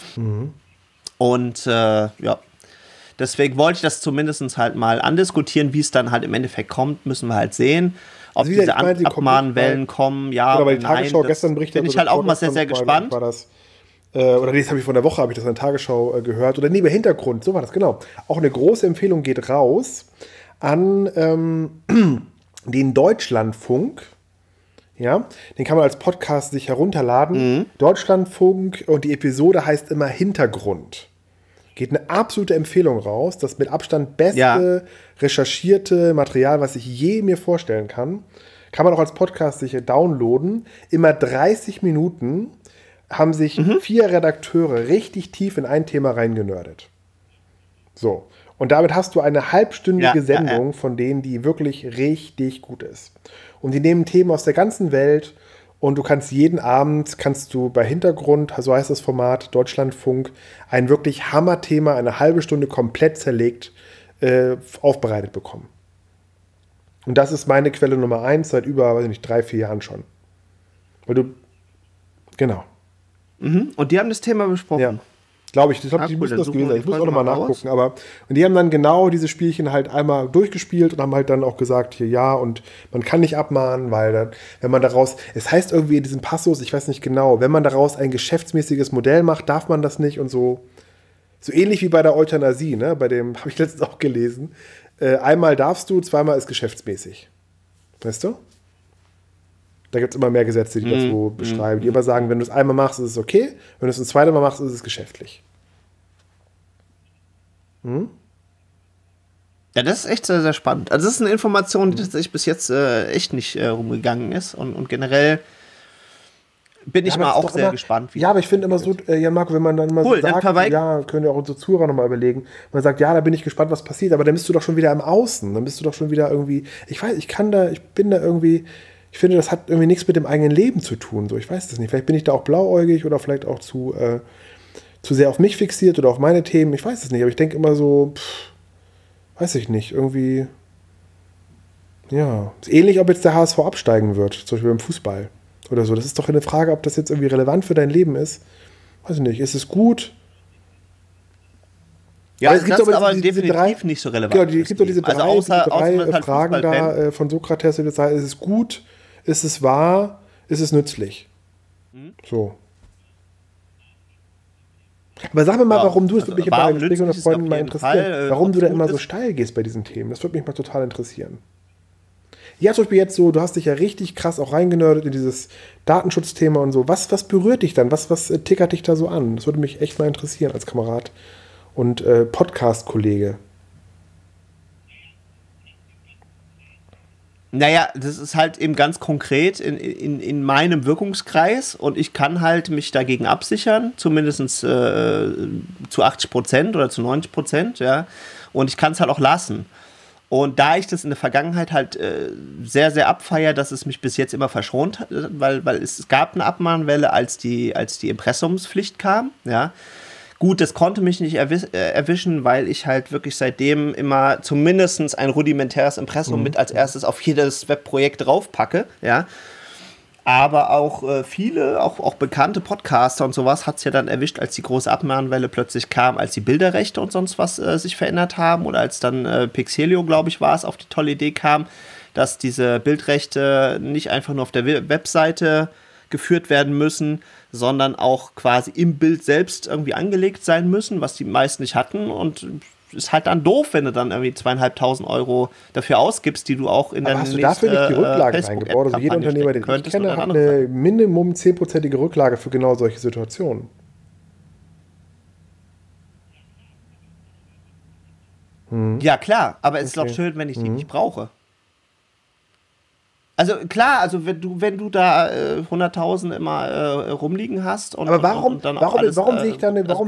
Und deswegen wollte ich das zumindest halt mal andiskutieren. Wie es dann halt im Endeffekt kommt, müssen wir halt sehen. Ob also diese Abmahnwellen kommen, ja oder weil die Tagesschau gestern berichtet, bin ich halt auch mal sehr, sehr gespannt. War das, oder das habe ich von der Woche, habe ich das in der Tagesschau gehört. Oder bei Hintergrund, so war das, genau. Auch eine große Empfehlung geht raus an den Deutschlandfunk. Ja, den kann man als Podcast sich herunterladen. Deutschlandfunk und die Episode heißt immer Hintergrund. Geht eine absolute Empfehlung raus. Das mit Abstand beste recherchierte Material, was ich je mir vorstellen kann. Kann man auch als Podcast sich downloaden. Immer 30 Minuten haben sich 4 Redakteure richtig tief in ein Thema reingenördet. So. Und damit hast du eine halbstündige Sendung von denen, die wirklich richtig gut ist. Und die nehmen Themen aus der ganzen Welt. Und du kannst jeden Abend, bei Hintergrund, so heißt das Format, Deutschlandfunk, ein wirklich Hammerthema, eine halbe Stunde komplett zerlegt, aufbereitet bekommen. Und das ist meine Quelle Nummer 1 seit über, 3-4 Jahren schon. Weil du, genau. Und die haben das Thema besprochen. Ja. Glaube ich. Ich glaube, die müssen das gewesen sein. Ich muss auch nochmal nachgucken. Aber, und die haben dann genau diese Spielchen halt einmal durchgespielt und haben halt dann auch gesagt, hier ja, und man kann nicht abmahnen, weil dann, wenn man daraus, es heißt irgendwie in diesem Passus, ich weiß nicht genau, wenn man daraus ein geschäftsmäßiges Modell macht, darf man das nicht und so. So ähnlich wie bei der Euthanasie, ne? Bei dem habe ich letztens auch gelesen. Einmal darfst du, zweimal ist geschäftsmäßig. Weißt du? Da gibt es immer mehr Gesetze, die das so beschreiben. Die immer sagen, wenn du es einmal machst, ist es okay. Wenn du es ein zweites Mal machst, ist es geschäftlich. Ja, das ist echt sehr, sehr spannend. Also das ist eine Information, die tatsächlich bis jetzt echt nicht rumgegangen ist. Und generell bin ich mal auch sehr gespannt. Ja, aber ich finde immer so, Jan Marco, wenn man dann mal so sagt, ja, können ja auch unsere Zuhörer nochmal überlegen, man sagt, ja, da bin ich gespannt, was passiert, aber dann bist du doch schon wieder im Außen, dann bist du doch schon wieder irgendwie, ich bin da irgendwie, ich finde, das hat irgendwie nichts mit dem eigenen Leben zu tun, so, ich weiß das nicht, vielleicht bin ich da auch blauäugig oder vielleicht auch zu sehr auf mich fixiert oder auf meine Themen, ich weiß es nicht, aber ich denke immer so, weiß ich nicht, irgendwie, ja, ist ähnlich, ob jetzt der HSV absteigen wird, zum Beispiel beim Fußball. Oder so. Das ist doch eine Frage, ob das jetzt irgendwie relevant für dein Leben ist. Weiß ich nicht. Ist es gut? Ja, es gibt aber definitiv nicht so relevant. Genau, es gibt doch diese drei Fragen da von Sokrates. Ist es gut? Ist es wahr? Ist es nützlich? So. Aber sag mir mal, warum du, das würde mich bei Gespräch unter Freunden mal interessieren, warum du da immer so steil gehst bei diesen Themen. Das würde mich mal total interessieren. Ja, zum Beispiel jetzt so, du hast dich ja richtig krass auch reingenördet in dieses Datenschutzthema und so. Was berührt dich dann? Was tickert dich da so an? Das würde mich echt mal interessieren als Kamerad und Podcast-Kollege. Naja, das ist halt eben ganz konkret in meinem Wirkungskreis und ich kann halt mich dagegen absichern, zumindest zu 80% oder zu 90%, ja. Und ich kann es halt auch lassen. Und da ich das in der Vergangenheit halt sehr, sehr abfeiere, dass es mich bis jetzt immer verschont hat, weil es gab eine Abmahnwelle, als die Impressumspflicht kam, ja. Gut, das konnte mich nicht erwischen, weil ich halt wirklich seitdem immer zumindest ein rudimentäres Impressum mit als erstes auf jedes Webprojekt draufpacke, ja. Aber auch viele, auch bekannte Podcaster und sowas hat es ja dann erwischt, als die große Abmahnwelle plötzlich kam, als die Bilderrechte und sonst was sich verändert haben oder als dann Pixelio, glaube ich, war es, auf die tolle Idee kam, dass diese Bildrechte nicht einfach nur auf der Webseite geführt werden müssen, sondern auch quasi im Bild selbst irgendwie angelegt sein müssen, was die meisten nicht hatten und ist halt dann doof, wenn du dann irgendwie 2.500 € dafür ausgibst, die du auch in der nächsten hast du dafür nicht die Rücklage reingebaut? Also jeder Unternehmer, den ich kenne, hat eine Minimum 10%ige Rücklage für genau solche Situationen. Ja, klar, aber es ist doch schön, wenn ich die nicht brauche. Also klar, also wenn du da 100.000 immer rumliegen hast und aber warum sehe ich da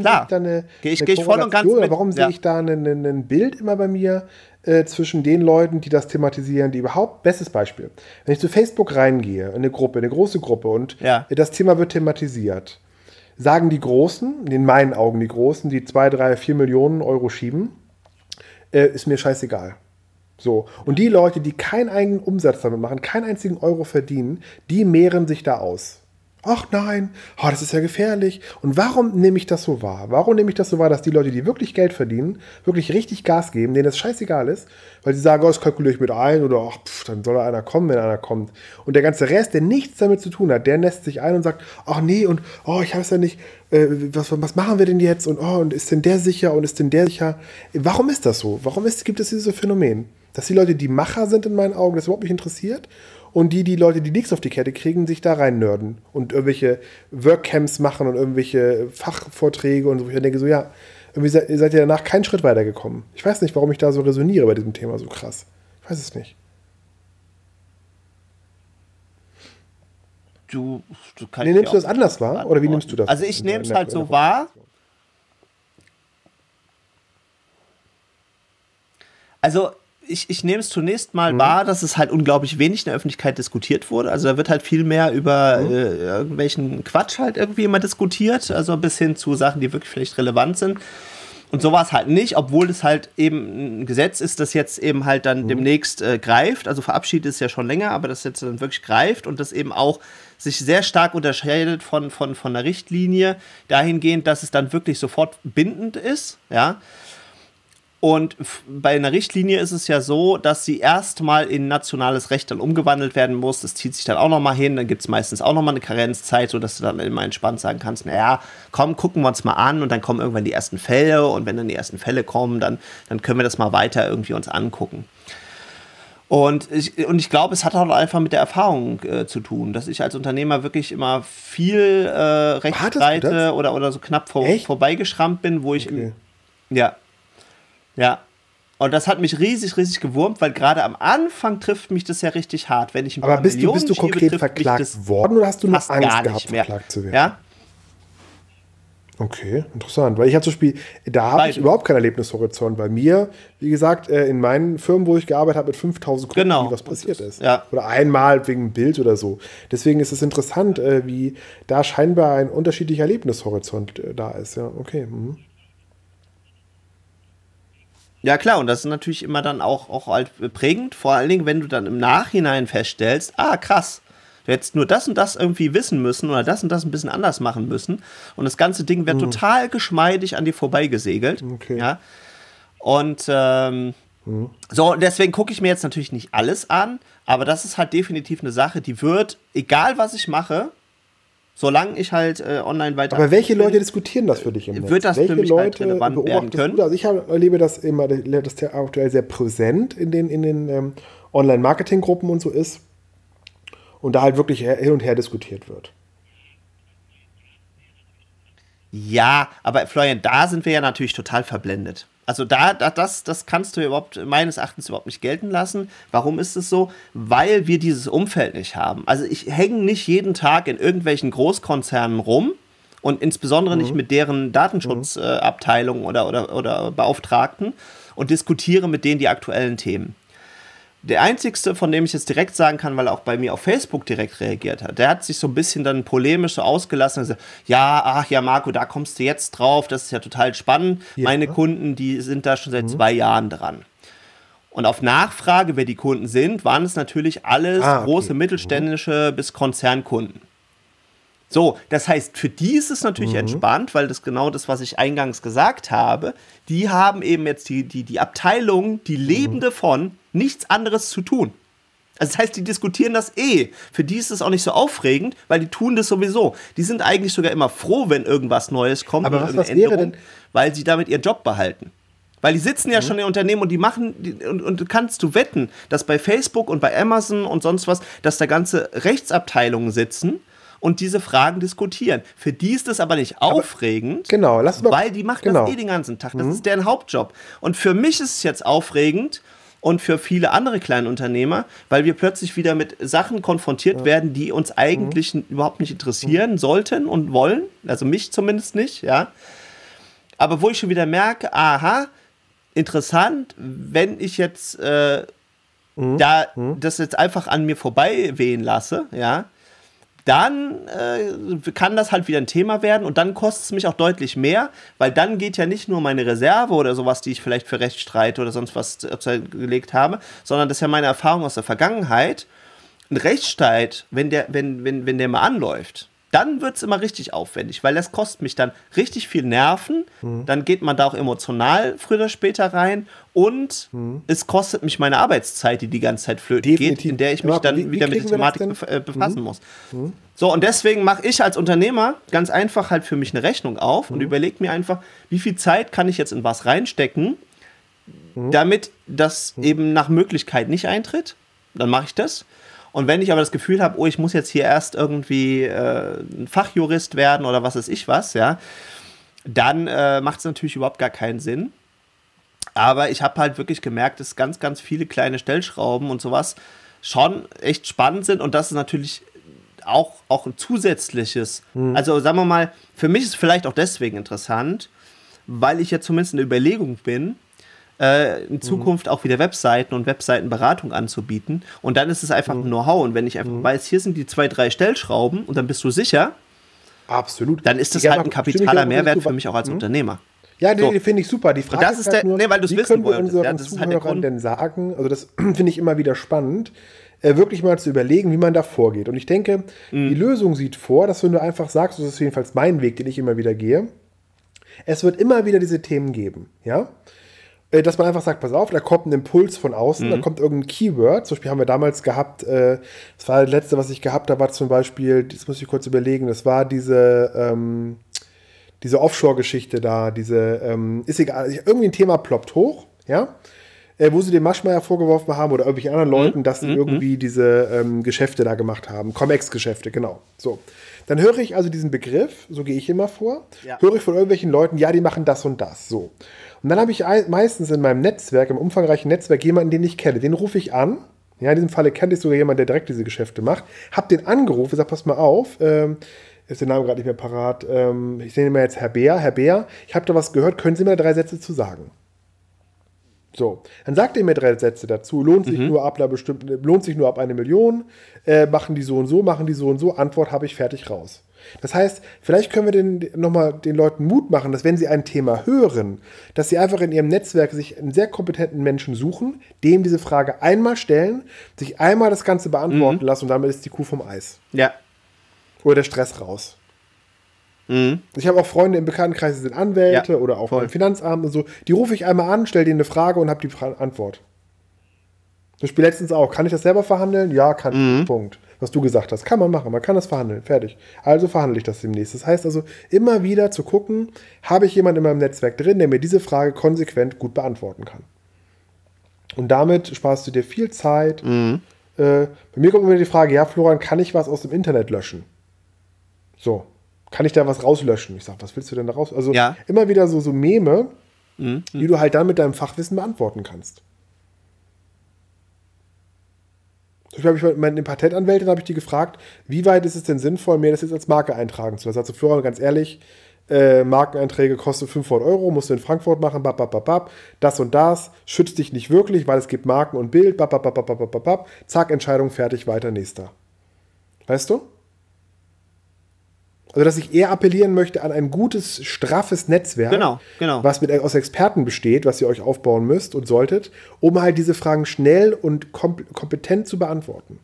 ein Bild immer bei mir zwischen den Leuten, die das thematisieren, die überhaupt, bestes Beispiel, wenn ich zu Facebook reingehe, eine große Gruppe und das Thema wird thematisiert, sagen die Großen, in meinen Augen die Großen, die 2, 3, 4 Millionen Euro schieben, ist mir scheißegal. So. Und die Leute, die keinen eigenen Umsatz damit machen, keinen einzigen Euro verdienen, die mehren sich da aus. Ach nein, das ist ja gefährlich. Und warum nehme ich das so wahr? Warum nehme ich das so wahr, dass die Leute, die wirklich Geld verdienen, wirklich richtig Gas geben, denen das scheißegal ist, weil sie sagen, das kalkuliere ich mit ein oder dann soll da einer kommen, wenn einer kommt. Und der ganze Rest, der nichts damit zu tun hat, der nässt sich ein und sagt, ach nee, und ich habe es ja nicht, was machen wir denn jetzt? Und ist denn der sicher und ist denn der sicher? Warum ist das so? Gibt es dieses Phänomen? Dass die Leute, die Macher sind in meinen Augen, das überhaupt nicht interessiert und die Leute, die nichts auf die Kette kriegen, sich da rein nörden und irgendwelche Workcamps machen und irgendwelche Fachvorträge und so. Ich denke so, ja, irgendwie seid ihr danach keinen Schritt weitergekommen. Ich weiß nicht, warum ich da so resoniere bei diesem Thema so krass. Ich weiß es nicht. Du kannst nimmst du das anders wahr? Oder wie nimmst du das? Also ich nehme es halt so wahr. Also ich nehme es zunächst mal wahr, dass es halt unglaublich wenig in der Öffentlichkeit diskutiert wurde. Also da wird halt viel mehr über irgendwelchen Quatsch halt irgendwie immer diskutiert. Also bis hin zu Sachen, die wirklich vielleicht relevant sind. Und so war es halt nicht, obwohl es halt eben ein Gesetz ist, das jetzt eben halt dann demnächst greift. Also verabschiedet ist ja schon länger, aber das jetzt dann wirklich greift und das eben auch sich sehr stark unterscheidet von der Richtlinie dahingehend, dass es dann wirklich sofort bindend ist, ja. Und bei einer Richtlinie ist es ja so, dass sie erstmal in nationales Recht dann umgewandelt werden muss. Das zieht sich dann auch nochmal hin. Dann gibt es meistens auch nochmal eine Karenzzeit, sodass du dann immer entspannt sagen kannst, naja, komm, gucken wir uns mal an. Und dann kommen irgendwann die ersten Fälle. Und wenn dann die ersten Fälle kommen, dann können wir das mal weiter irgendwie uns angucken. Und ich glaube, es hat auch einfach mit der Erfahrung zu tun, dass ich als Unternehmer wirklich immer viel Rechtsstreite oder so knapp vorbeigeschrammt bin, wo ich Ja, und das hat mich riesig, riesig gewurmt, weil gerade am Anfang trifft mich das ja richtig hart, wenn ich ein paar Millionen bist du konkret verklagt worden oder hast du nur Angst gehabt, verklagt zu werden? Ja? Okay, interessant. Weil ich hatte zum Beispiel, da habe ich überhaupt keinen Erlebnishorizont. Bei mir, wie gesagt, in meinen Firmen, wo ich gearbeitet habe, mit 5000 Kunden, was passiert ist. Ja. Oder einmal wegen einem Bild oder so. Deswegen ist es interessant, wie da scheinbar ein unterschiedlicher Erlebnishorizont da ist. Ja, okay. Ja klar, und das ist natürlich immer dann auch halt prägend, vor allen Dingen, wenn du dann im Nachhinein feststellst, krass, du hättest nur das und das irgendwie wissen müssen oder das und das ein bisschen anders machen müssen und das ganze Ding wäre total geschmeidig an dir vorbeigesegelt. Okay. Ja? Und so, deswegen gucke ich mir jetzt natürlich nicht alles an, aber das ist halt definitiv eine Sache, die wird, egal was ich mache, solange ich halt online weiter. Aber welche Leute diskutieren das für dich im Netz? Wird das welche für mich Leute halt relevant werden können? Also ich erlebe das immer, dass der aktuell sehr präsent in den Online-Marketing-Gruppen und so ist und da halt wirklich hin und her diskutiert wird. Ja, aber Florian, da sind wir ja natürlich total verblendet. Also das kannst du meines Erachtens überhaupt nicht gelten lassen. Warum ist es so? Weil wir dieses Umfeld nicht haben. Also ich hänge nicht jeden Tag in irgendwelchen Großkonzernen rum und insbesondere nicht mit deren Datenschutzabteilungen oder Beauftragten und diskutiere mit denen die aktuellen Themen. Der einzigste, von dem ich jetzt direkt sagen kann, weil er auch bei mir auf Facebook direkt reagiert hat, der hat sich so ein bisschen dann polemisch so ausgelassen und gesagt, ja, Marco, da kommst du jetzt drauf, das ist ja total spannend. Ja. Meine Kunden, die sind da schon seit 2 Jahren dran. Und auf Nachfrage, wer die Kunden sind, waren es natürlich alles große mittelständische bis Konzernkunden. So, das heißt, für die ist es natürlich entspannt, weil das genau das, was ich eingangs gesagt habe, die haben eben jetzt die Abteilung, die leben davon, nichts anderes zu tun. Also das heißt, die diskutieren das Für die ist es auch nicht so aufregend, weil die tun das sowieso. Die sind eigentlich sogar immer froh, wenn irgendwas Neues kommt, aber was wäre denn? Weil sie damit ihren Job behalten. Weil die sitzen ja schon in Unternehmen und die machen, und kannst du wetten, dass bei Facebook und bei Amazon und sonst was, dass da ganze Rechtsabteilungen sitzen und diese Fragen diskutieren. Für die ist das aber nicht aufregend, genau, weil die machen das den ganzen Tag. Das ist deren Hauptjob. Und für mich ist es jetzt aufregend und für viele andere kleine Unternehmer, weil wir plötzlich wieder mit Sachen konfrontiert werden, die uns eigentlich überhaupt nicht interessieren sollten und wollen. Also mich zumindest nicht, ja. Aber wo ich schon wieder merke, interessant, wenn ich jetzt das jetzt einfach an mir vorbei wehen lasse, ja, dann kann das halt wieder ein Thema werden und dann kostet es mich auch deutlich mehr, weil dann geht ja nicht nur meine Reserve oder sowas, die ich vielleicht für Rechtsstreit oder sonst was gelegt habe, sondern das ist ja meine Erfahrung aus der Vergangenheit. Ein Rechtsstreit, wenn der mal anläuft, dann wird es immer richtig aufwendig, weil das kostet mich dann richtig viel Nerven, dann geht man da auch emotional früher oder später rein und es kostet mich meine Arbeitszeit, die ganze Zeit flöten geht, in der ich mich dann wieder mit der Thematik befassen muss. So, und deswegen mache ich als Unternehmer ganz einfach halt für mich eine Rechnung auf und überlege mir einfach, wie viel Zeit kann ich jetzt in was reinstecken, damit das eben nach Möglichkeit nicht eintritt, dann mache ich das. Und wenn ich aber das Gefühl habe, ich muss jetzt hier erst irgendwie ein Fachjurist werden oder was weiß ich was, ja, dann macht es natürlich überhaupt gar keinen Sinn. Aber ich habe halt wirklich gemerkt, dass ganz, ganz viele kleine Stellschrauben und sowas schon echt spannend sind und das ist natürlich auch ein zusätzliches, also sagen wir mal, für mich ist es vielleicht auch deswegen interessant, weil ich ja zumindest in der Überlegung bin, in Zukunft auch wieder Webseiten und Webseitenberatung anzubieten. Und dann ist es einfach ein Know-how. Und wenn ich einfach weiß, hier sind die 2, 3 Stellschrauben und dann bist du sicher, absolut, dann ist das halt ein kapitaler Mehrwert für mich auch als Unternehmer. Ja, die finde ich super. Die Frage das ist halt nur, weil wie können wir unseren Zuhörern denn sagen, also das finde ich immer wieder spannend, wirklich mal zu überlegen, wie man da vorgeht. Und ich denke, die Lösung sieht vor, dass wenn du einfach sagst, das ist jedenfalls mein Weg, den ich immer wieder gehe, es wird immer wieder diese Themen geben, ja? Dass man einfach sagt, pass auf, da kommt ein Impuls von außen, da kommt irgendein Keyword. Zum Beispiel haben wir damals gehabt, das war das letzte, was ich gehabt habe, war zum Beispiel, das muss ich kurz überlegen, das war diese Offshore-Geschichte da, ist egal, irgendwie ein Thema ploppt hoch, ja, wo sie den Maschmeyer vorgeworfen haben oder irgendwelchen anderen Leuten, dass sie irgendwie diese Geschäfte da gemacht haben, Cum-Ex-Geschäfte, genau, so. Dann höre ich also diesen Begriff, so gehe ich immer vor, höre ich von irgendwelchen Leuten, ja, die machen das und das, so. Und dann habe ich meistens in meinem Netzwerk, im umfangreichen Netzwerk, jemanden, den ich kenne, den rufe ich an, ja, in diesem Falle kenne ich sogar jemanden, der direkt diese Geschäfte macht, habe den angerufen, sag, pass mal auf, ist der Name gerade nicht mehr parat. Ich nenne ihn mal jetzt Herr Bär. Herr Bär, ich habe da was gehört, können Sie mir 3 Sätze zu sagen? So, dann sagt er mir 3 Sätze dazu. Lohnt sich nur ab 1 Million. Machen die so und so, Antwort habe ich fertig raus. Das heißt, vielleicht können wir nochmal den Leuten Mut machen, dass wenn sie ein Thema hören, dass sie einfach in ihrem Netzwerk sich einen sehr kompetenten Menschen suchen, dem diese Frage einmal stellen, sich einmal das Ganze beantworten lassen und damit ist die Kuh vom Eis. Ja. Oder der Stress raus. Ich habe auch Freunde im Bekanntenkreis, die sind Anwälte oder auch beim Finanzamt und so. Die rufe ich einmal an, stelle denen eine Frage und habe die Antwort. Das Spiel letztens auch. Kann ich das selber verhandeln? Ja, kann ich. Punkt. Was du gesagt hast. Kann man machen. Man kann das verhandeln. Fertig. Also verhandle ich das demnächst. Das heißt also, immer wieder zu gucken, habe ich jemanden in meinem Netzwerk drin, der mir diese Frage konsequent gut beantworten kann. Und damit sparst du dir viel Zeit. Bei mir kommt immer die Frage, ja, Florian, kann ich was aus dem Internet löschen? So. Kann ich da was rauslöschen? Ich sage, was willst du denn da raus? Also immer wieder so Meme, die du halt dann mit deinem Fachwissen beantworten kannst. Zum Beispiel habe ich meine Patentanwältin, habe ich die gefragt, wie weit ist es denn sinnvoll, mir das jetzt als Marke eintragen zu lassen? Also Florian, ganz ehrlich, Markeneinträge kosten 500 €, musst du in Frankfurt machen, das und das, schützt dich nicht wirklich, weil es gibt Marken und Bild, zack, Entscheidung fertig, weiter, nächster. Weißt du? Also, dass ich eher appellieren möchte an ein gutes, straffes Netzwerk, genau. was aus Experten besteht, was ihr euch aufbauen müsst und solltet, um halt diese Fragen schnell und kompetent zu beantworten.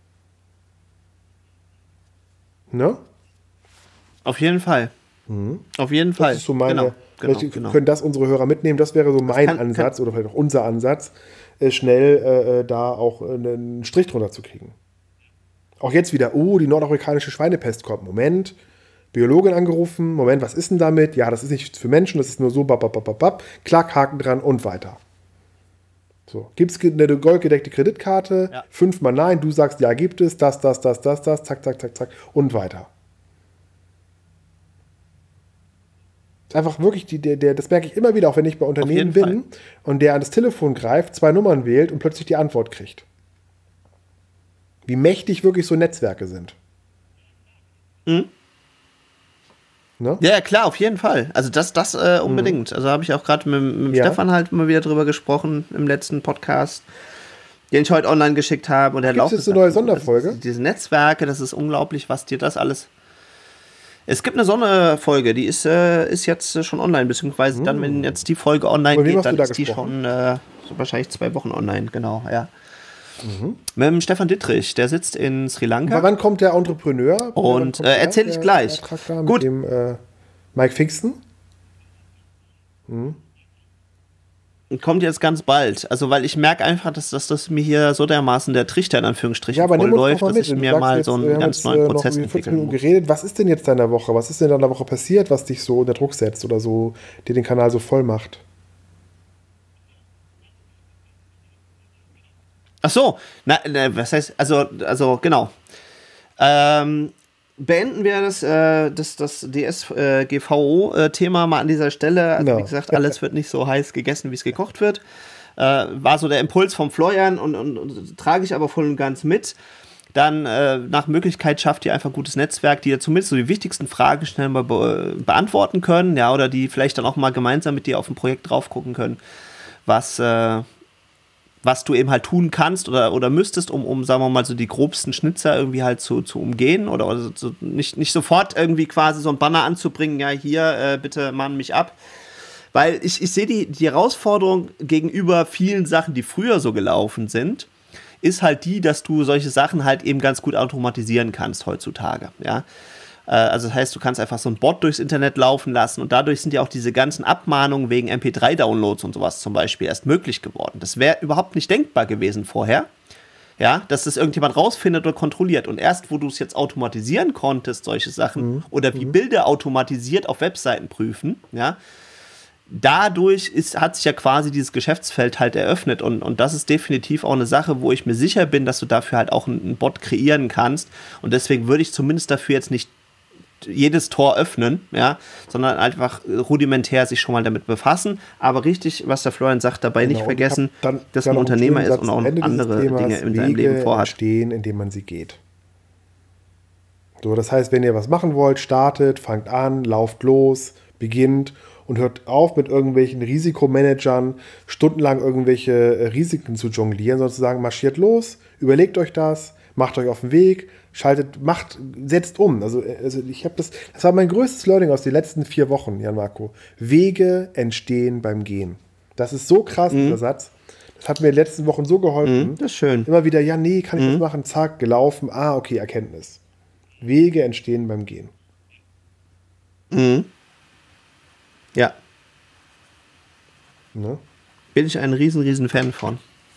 Ne? Auf jeden Fall. Auf jeden Fall. Das ist so meine, können das unsere Hörer mitnehmen, das wäre so mein Ansatz oder vielleicht auch unser Ansatz, schnell da auch einen Strich drunter zu kriegen. Auch jetzt wieder, die nordafrikanische Schweinepest kommt. Moment, Biologin angerufen, Moment, was ist denn damit? Ja, das ist nicht für Menschen, das ist nur so, klack, Haken dran und weiter. So, gibt es eine goldgedeckte Kreditkarte? Ja. 5-mal nein, du sagst, ja, gibt es, das, zack, und weiter. Einfach wirklich, das merke ich immer wieder, auch wenn ich bei Unternehmen bin und der an das Telefon greift, 2 Nummern wählt und plötzlich die Antwort kriegt. Wie mächtig wirklich so Netzwerke sind. Ne? Ja, klar, auf jeden Fall. Also das unbedingt. Also habe ich auch gerade mit Stefan halt mal wieder drüber gesprochen im letzten Podcast, den ich heute online geschickt habe. Und der Gibt es jetzt eine neue Sonderfolge? Also diese Netzwerke, das ist unglaublich, was dir das alles... Es gibt eine Sonderfolge, die ist jetzt schon online, beziehungsweise dann, wenn jetzt die Folge online geht, dann ist die schon so wahrscheinlich 2 Wochen online, genau, ja. Mit dem Stefan Dittrich, der sitzt in Sri Lanka. Aber wann kommt der Entrepreneur? Und erzähle ich gleich. Gut. Mit dem Mike Pfingsten? Kommt jetzt ganz bald. Also, weil ich merke einfach, dass das mir hier so dermaßen der Trichter in Anführungsstrichen voll läuft, dass ich mir mal so einen ganz neuen Prozess entwickeln muss. Geredet. Was ist denn jetzt deiner Woche? Was ist denn in deiner Woche passiert, was dich so unter Druck setzt oder so, dir den Kanal so voll macht? Ach so, was heißt, also genau. Beenden wir das DSGVO-Thema mal an dieser Stelle. Also wie gesagt, alles wird nicht so heiß gegessen, wie es gekocht wird. War so der Impuls vom Florian und trage ich aber voll und ganz mit. Dann nach Möglichkeit schafft ihr einfach ein gutes Netzwerk, die ja zumindest so die wichtigsten Fragen schnell mal beantworten können, ja, oder die vielleicht dann auch mal gemeinsam mit dir auf ein Projekt drauf gucken können, was du eben halt tun kannst oder müsstest, um, sagen wir mal, so die grobsten Schnitzer irgendwie halt zu umgehen oder so nicht sofort irgendwie quasi so ein Banner anzubringen, ja, hier, bitte mahn mich ab, Weil ich sehe die Herausforderung gegenüber vielen Sachen, die früher so gelaufen sind, ist halt die, dass du solche Sachen halt eben ganz gut automatisieren kannst heutzutage, ja. Also das heißt, du kannst einfach so einen Bot durchs Internet laufen lassen und dadurch sind ja auch diese ganzen Abmahnungen wegen MP3-Downloads und sowas zum Beispiel erst möglich geworden. Das wäre überhaupt nicht denkbar gewesen vorher, ja, dass das irgendjemand rausfindet oder kontrolliert. Und erst, wo du es jetzt automatisieren konntest, solche Sachen, oder wie Bilder automatisiert auf Webseiten prüfen, ja, dadurch hat sich ja quasi dieses Geschäftsfeld halt eröffnet und das ist definitiv auch eine Sache, wo ich mir sicher bin, dass du dafür halt auch einen Bot kreieren kannst und deswegen würde ich zumindest dafür jetzt nicht jedes Tor öffnen, ja, sondern einfach rudimentär sich schon mal damit befassen, aber richtig, was der Florian sagt, dabei nicht vergessen, dass man Unternehmer ist und auch andere Dinge in seinem Leben vorhat. Entstehen, indem man sie geht. So, das heißt, wenn ihr was machen wollt, startet, fangt an, lauft los, beginnt und hört auf mit irgendwelchen Risikomanagern stundenlang irgendwelche Risiken zu jonglieren, sozusagen marschiert los, überlegt euch das, macht euch auf den Weg, setzt um. Also ich habe das war mein größtes Learning aus den letzten 4 Wochen, Jan Marco. Wege entstehen beim Gehen. Das ist so krass, dieser Satz. Das hat mir in den letzten Wochen so geholfen. Das ist schön. Immer wieder, ja, nee, kann ich das machen? Zack, gelaufen. Ah, okay, Erkenntnis. Wege entstehen beim Gehen. Ja. Ne? Bin ich ein riesen Fan von.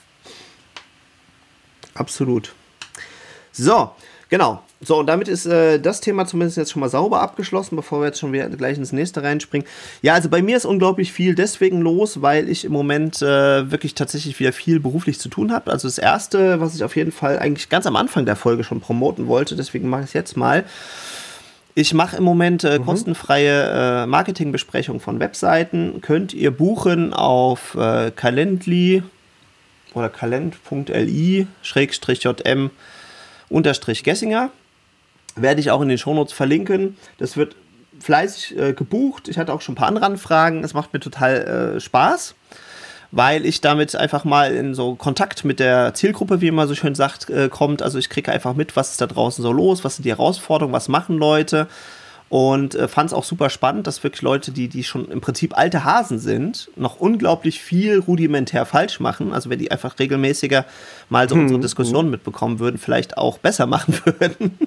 Absolut. So, genau. So, und damit ist das Thema zumindest jetzt schon mal sauber abgeschlossen, bevor wir jetzt schon wieder gleich ins nächste reinspringen. Ja, also bei mir ist unglaublich viel deswegen los, weil ich im Moment wirklich tatsächlich wieder viel beruflich zu tun habe. Also das Erste, was ich auf jeden Fall eigentlich ganz am Anfang der Folge schon promoten wollte, deswegen mache ich es jetzt mal. Ich mache im Moment kostenfreie Marketingbesprechungen von Webseiten. Könnt ihr buchen auf Calendly oder calend.li/jm_Gessinger. Werde ich auch in den Shownotes verlinken. Das wird fleißig gebucht. Ich hatte auch schon ein paar andere Anfragen. Es macht mir total Spaß, weil ich damit einfach mal in so Kontakt mit der Zielgruppe, wie man so schön sagt, kommt. Also ich kriege einfach mit, was ist da draußen so los, was sind die Herausforderungen, was machen Leute. Und fand es auch super spannend, dass wirklich Leute, die schon im Prinzip alte Hasen sind, noch unglaublich viel rudimentär falsch machen. Also wenn die einfach regelmäßiger mal so unsere Diskussionen mitbekommen würden, vielleicht auch besser machen würden.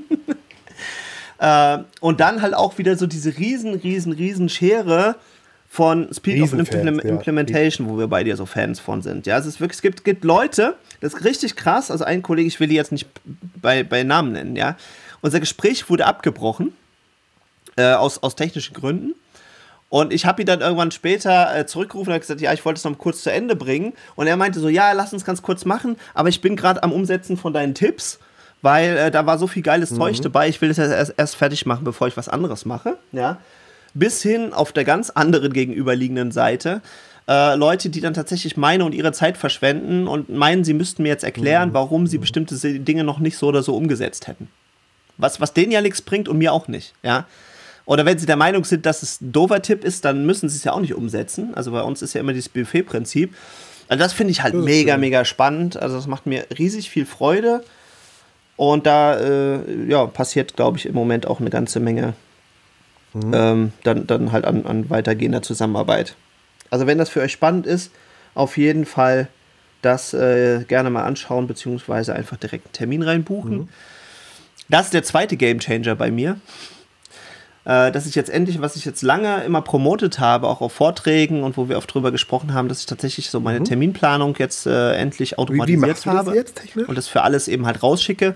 Und dann halt auch wieder so diese riesen Schere von Speed of Implementation, wo wir beide ja so Fans von sind. Ja, es ist wirklich, es gibt Leute, das ist richtig krass, also ein Kollege, ich will die jetzt nicht bei Namen nennen, ja. Unser Gespräch wurde abgebrochen, aus technischen Gründen. Und ich habe ihn dann irgendwann später zurückgerufen und habe gesagt, ja, ich wollte es noch kurz zu Ende bringen. Und er meinte so, ja, lass uns ganz kurz machen, aber ich bin gerade am Umsetzen von deinen Tipps, weil da war so viel geiles Zeug dabei, ich will das erst fertig machen, bevor ich was anderes mache, ja. Bis hin auf der ganz anderen gegenüberliegenden Seite Leute, die dann tatsächlich meine und ihre Zeit verschwenden und meinen, sie müssten mir jetzt erklären, warum sie bestimmte Dinge noch nicht so oder so umgesetzt hätten. Was denen ja nichts bringt und mir auch nicht, ja. Oder wenn sie der Meinung sind, dass es ein doofer Tipp ist, dann müssen sie es ja auch nicht umsetzen. Also bei uns ist ja immer dieses Buffet-Prinzip. Also das finde ich halt mega spannend. Also das macht mir riesig viel Freude. Und da passiert, glaube ich, im Moment auch eine ganze Menge dann halt an weitergehender Zusammenarbeit. Also wenn das für euch spannend ist, auf jeden Fall das gerne mal anschauen, beziehungsweise einfach direkt einen Termin reinbuchen. Das ist der zweite Gamechanger bei mir. Dass ich jetzt endlich, was ich jetzt lange immer promotet habe, auch auf Vorträgen und wo wir oft drüber gesprochen haben, dass ich tatsächlich so meine Terminplanung jetzt endlich automatisiert habe und das für alles eben halt rausschicke.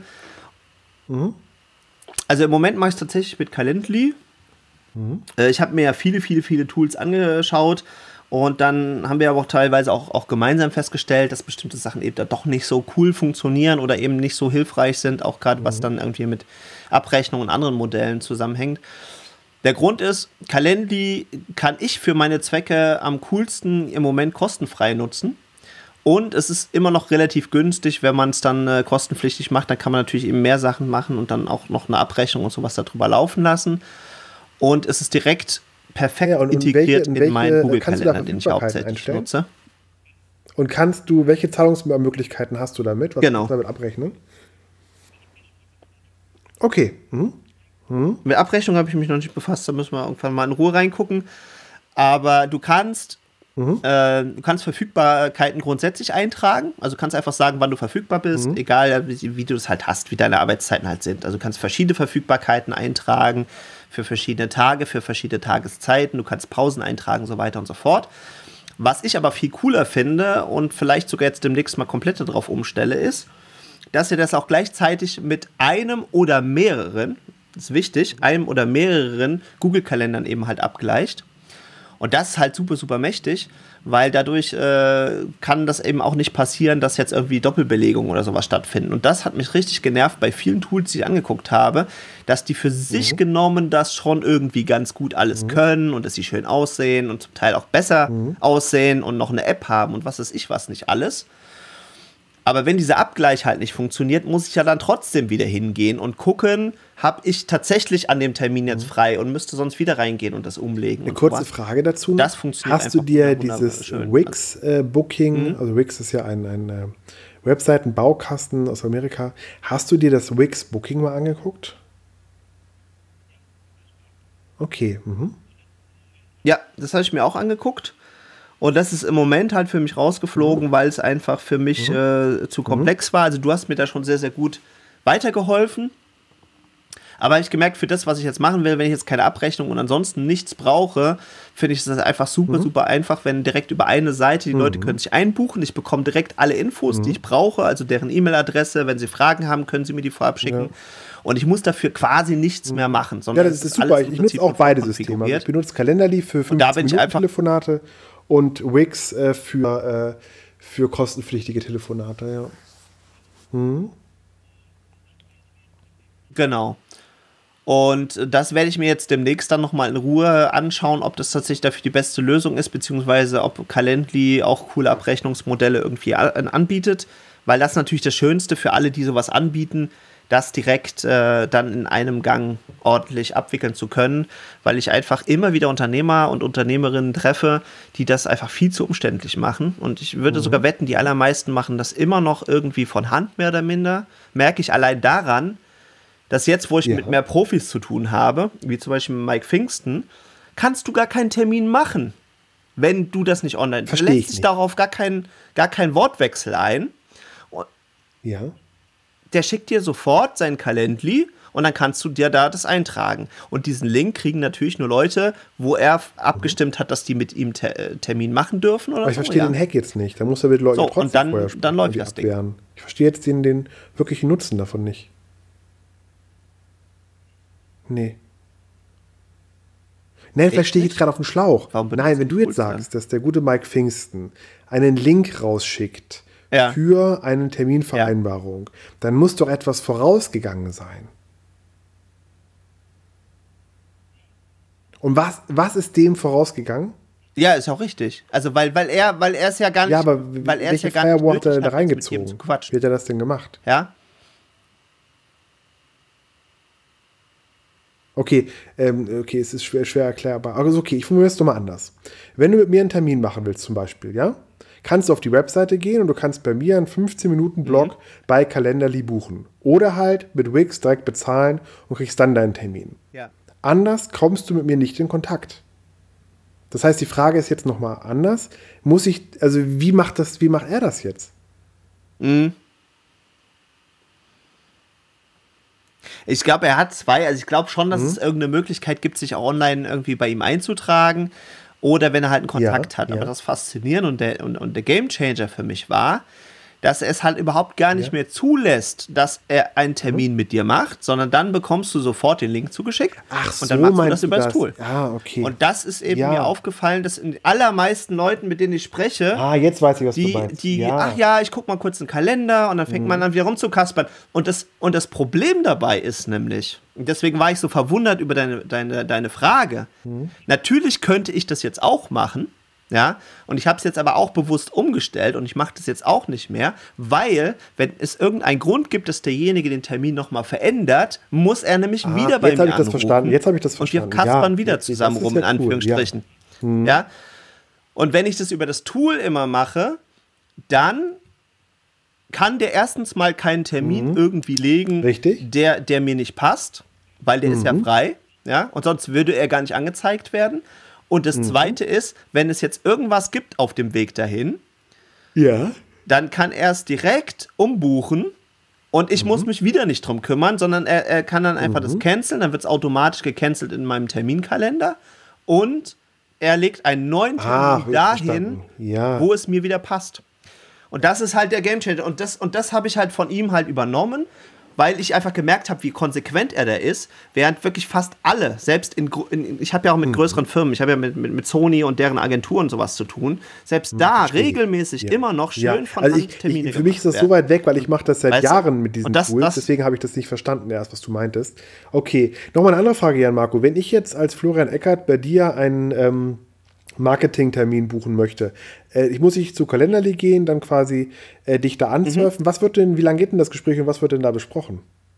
Also im Moment mache ich es tatsächlich mit Calendly. Ich habe mir ja viele Tools angeschaut und dann haben wir aber auch teilweise auch gemeinsam festgestellt, dass bestimmte Sachen eben da doch nicht so cool funktionieren oder eben nicht so hilfreich sind, auch gerade was dann irgendwie mit Abrechnung und anderen Modellen zusammenhängt. Der Grund ist, Calendly kann ich für meine Zwecke am coolsten im Moment kostenfrei nutzen. Und es ist immer noch relativ günstig, wenn man es dann kostenpflichtig macht. Dann kann man natürlich eben mehr Sachen machen und dann auch noch eine Abrechnung und sowas darüber laufen lassen. Und es ist direkt perfekt integriert in meinen Google-Kalender, den ich hauptsächlich nutze. Und welche Zahlungsmöglichkeiten hast du damit? Was kannst du damit abrechnen? Okay. Mit Abrechnung habe ich mich noch nicht befasst, da müssen wir irgendwann mal in Ruhe reingucken. Aber du kannst Verfügbarkeiten grundsätzlich eintragen. Also du kannst einfach sagen, wann du verfügbar bist, egal wie du es halt hast, wie deine Arbeitszeiten halt sind. Also du kannst verschiedene Verfügbarkeiten eintragen für verschiedene Tage, für verschiedene Tageszeiten. Du kannst Pausen eintragen, so weiter und so fort. Was ich aber viel cooler finde und vielleicht sogar jetzt demnächst mal komplett darauf umstelle, ist, dass ihr das auch gleichzeitig mit einem oder mehreren, das ist wichtig, einem oder mehreren Google-Kalendern eben halt abgleicht. Und das ist halt super, super mächtig, weil dadurch kann das eben auch nicht passieren, dass jetzt irgendwie Doppelbelegungen oder sowas stattfinden. Und das hat mich richtig genervt bei vielen Tools, die ich angeguckt habe, dass die für sich genommen das schon irgendwie ganz gut alles können und dass sie schön aussehen und zum Teil auch besser aussehen und noch eine App haben und was weiß ich was nicht alles. Aber wenn dieser Abgleich halt nicht funktioniert, muss ich ja dann trotzdem wieder hingehen und gucken, habe ich tatsächlich an dem Termin jetzt frei und müsste sonst wieder reingehen und das umlegen. Eine kurze Frage dazu. Das funktioniert. Hast du dir dieses Wix-Booking, also Wix ist ja ein Webseiten-Baukasten aus Amerika, hast du dir das Wix-Booking mal angeguckt? Okay. Ja, das habe ich mir auch angeguckt. Und das ist im Moment halt für mich rausgeflogen, weil es einfach für mich zu komplex war. Also du hast mir da schon sehr, sehr gut weitergeholfen. Aber ich gemerkt, für das, was ich jetzt machen will, wenn ich jetzt keine Abrechnung und ansonsten nichts brauche, finde ich das einfach super, super einfach, wenn direkt über eine Seite, die Leute können sich einbuchen, ich bekomme direkt alle Infos, die ich brauche, also deren E-Mail-Adresse, wenn sie Fragen haben, können sie mir die vorab schicken. Ja. Und ich muss dafür quasi nichts mehr machen. Sondern ja, das ist super. Ich nutze auch beide Systeme. Also ich benutze Calendly für 15-Minuten-Telefonate und Wix für kostenpflichtige Telefonate, ja. Genau. Und das werde ich mir jetzt demnächst dann nochmal in Ruhe anschauen, ob das tatsächlich dafür die beste Lösung ist, beziehungsweise ob Calendly auch coole Abrechnungsmodelle irgendwie anbietet, weil das natürlich das Schönste für alle, die sowas anbieten, das direkt dann in einem Gang ordentlich abwickeln zu können, weil ich einfach immer wieder Unternehmer und Unternehmerinnen treffe, die das einfach viel zu umständlich machen. Und ich würde sogar wetten, die allermeisten machen das immer noch irgendwie von Hand, mehr oder minder. Merke ich allein daran, dass jetzt, wo ich mit mehr Profis zu tun habe, wie zum Beispiel Mike Pfingsten, kannst du gar keinen Termin machen, wenn du das nicht online. Du lässt sich darauf gar kein Wortwechsel ein. Ja. Der schickt dir sofort sein Calendly und dann kannst du dir da das eintragen. Und diesen Link kriegen natürlich nur Leute, wo er abgestimmt hat, dass die mit ihm Termin machen dürfen. Oder aber ich verstehe den Hack jetzt nicht. Da muss er mit Leuten trotzdem und dann läuft das abwehren. Ich verstehe jetzt den wirklichen Nutzen davon nicht. Nee, vielleicht stehe ich jetzt gerade auf dem Schlauch. Nein, wenn du jetzt sagst, dass der gute Mike Pfingsten einen Link rausschickt für eine Terminvereinbarung, dann muss doch etwas vorausgegangen sein. Und was ist dem vorausgegangen? Ja, ist auch richtig. Also weil er es ja gar nicht. Ja, aber welche Firewall hat er da reingezogen? Wie hat er das denn gemacht? Ja. Okay, es ist schwer erklärbar. Also okay, ich formuliere es doch mal anders. Wenn du mit mir einen Termin machen willst zum Beispiel, ja, kannst du auf die Webseite gehen und du kannst bei mir einen 15-Minuten-Blog bei Calendly buchen. Oder halt mit Wix direkt bezahlen und kriegst dann deinen Termin. Ja. Anders kommst du mit mir nicht in Kontakt. Das heißt, die Frage ist jetzt nochmal anders. Wie macht er das jetzt? Ich glaube, er hat zwei. Also ich glaube schon, dass es irgendeine Möglichkeit gibt, sich auch online irgendwie bei ihm einzutragen. Oder wenn er halt einen Kontakt hat. Aber das Faszinierende und der Gamechanger für mich war, dass er es halt überhaupt gar nicht mehr zulässt, dass er einen Termin mit dir macht, sondern dann bekommst du sofort den Link zugeschickt. Und dann machst du das über das Tool. Okay. Und das ist eben mir aufgefallen, dass in den allermeisten Leuten, mit denen ich spreche, jetzt weiß ich, was du meinst. Ich guck mal kurz in den Kalender und dann fängt man an, wieder rumzukaspern. Und das Problem dabei ist nämlich, deswegen war ich so verwundert über deine Frage. Natürlich könnte ich das jetzt auch machen. Ja, und ich habe es jetzt aber auch bewusst umgestellt und ich mache das jetzt auch nicht mehr, weil, wenn es irgendeinen Grund gibt, dass derjenige den Termin nochmal verändert, muss er nämlich wieder bei mir anrufen. Jetzt habe ich das verstanden. Und wir kaspern wieder zusammen rum, in Anführungsstrichen. Cool, ja. Und wenn ich das über das Tool immer mache, dann kann der erstens mal keinen Termin irgendwie legen, der mir nicht passt, weil der ist ja frei. Ja, und sonst würde er gar nicht angezeigt werden. Und das Zweite ist, wenn es jetzt irgendwas gibt auf dem Weg dahin, dann kann er es direkt umbuchen und ich muss mich wieder nicht drum kümmern, sondern er kann dann einfach das canceln, dann wird es automatisch gecancelt in meinem Terminkalender und er legt einen neuen Termin dahin, wo es mir wieder passt. Und das ist halt der Gamechanger. Und das habe ich halt von ihm halt übernommen, weil ich einfach gemerkt habe, wie konsequent er da ist, während wirklich fast alle, selbst ich habe ja auch mit größeren Firmen, ich habe ja mit Sony und deren Agenturen sowas zu tun, selbst da regelmäßig immer noch schön von Hand Termine für mich ist das so weit weg, weil ich mache das seit Jahren mit diesen Tools, deswegen habe ich das nicht verstanden erst, was du meintest. Okay, nochmal eine andere Frage, Jan-Marco. Wenn ich jetzt als Florian Eckert bei dir einen Marketingtermin buchen möchte. Ich muss nicht zu Kalenderly gehen, dann quasi dich da ansurfen. Wie lange geht denn das Gespräch und was wird denn da besprochen?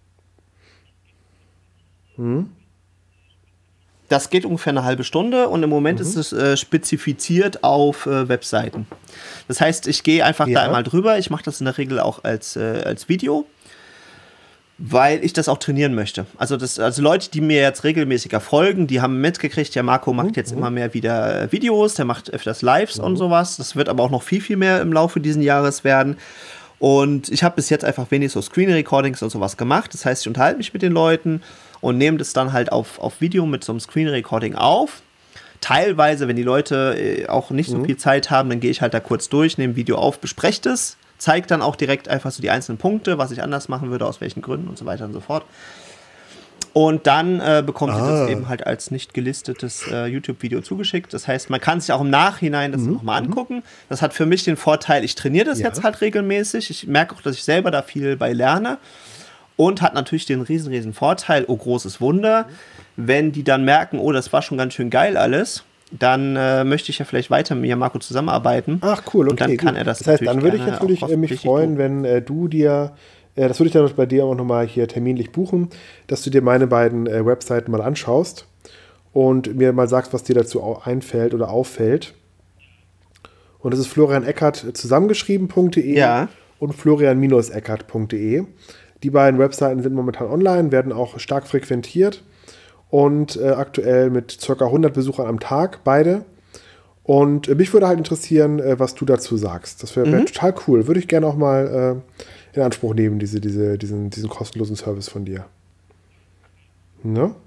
Das geht ungefähr eine halbe Stunde und im Moment ist es spezifiziert auf Webseiten. Das heißt, ich gehe einfach da einmal drüber. Ich mache das in der Regel auch als Video, weil ich das auch trainieren möchte. Also Leute, die mir jetzt regelmäßiger folgen, die haben mitgekriegt, ja, Marco macht jetzt immer mehr wieder Videos, der macht öfters Lives und sowas. Das wird aber auch noch viel, viel mehr im Laufe dieses Jahres werden. Und ich habe bis jetzt einfach wenig so Screen-Recordings und sowas gemacht. Das heißt, ich unterhalte mich mit den Leuten und nehme das dann halt auf Video mit so einem Screen-Recording auf. Teilweise, wenn die Leute auch nicht so viel Zeit haben, dann gehe ich halt da kurz durch, nehme ein Video auf, bespreche das, zeigt dann auch direkt einfach so die einzelnen Punkte, was ich anders machen würde, aus welchen Gründen und so weiter und so fort. Und dann bekommt ihr das eben halt als nicht gelistetes YouTube-Video zugeschickt. Das heißt, man kann sich auch im Nachhinein das nochmal angucken. Das hat für mich den Vorteil, ich trainiere das jetzt halt regelmäßig. Ich merke auch, dass ich selber da viel bei lerne. Und hat natürlich den riesen Vorteil, oh großes Wunder, wenn die dann merken, oh, das war schon ganz schön geil alles, dann möchte ich ja vielleicht weiter mit Marco zusammenarbeiten. Ach cool, okay. Und dann kann er das heißt, dann würde ich natürlich mich freuen, wenn du dir, das würde ich dann bei dir auch nochmal hier terminlich buchen, dass du dir meine beiden Webseiten mal anschaust und mir mal sagst, was dir dazu einfällt oder auffällt. Und das ist Florian Eckert zusammengeschrieben.de und florian-eckert.de. Die beiden Webseiten sind momentan online, werden auch stark frequentiert. Und aktuell mit ca. 100 Besuchern am Tag, beide. Und mich würde halt interessieren, was du dazu sagst. Das wäre total cool. Würde ich gerne auch mal in Anspruch nehmen, diesen kostenlosen Service von dir. Ne?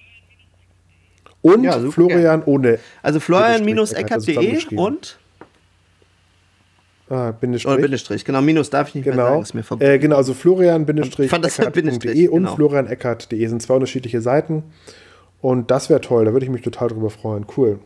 Und Florian ohne. Also Florian-eckert.de und? Bindestrich. Oder Bindestrich, genau, Minus darf ich nicht mehr sagen, ist mir verboten. Genau, also Florian-Eckert.de und Florian-Eckert.de sind zwei unterschiedliche Seiten und das wäre toll, da würde ich mich total drüber freuen, cool.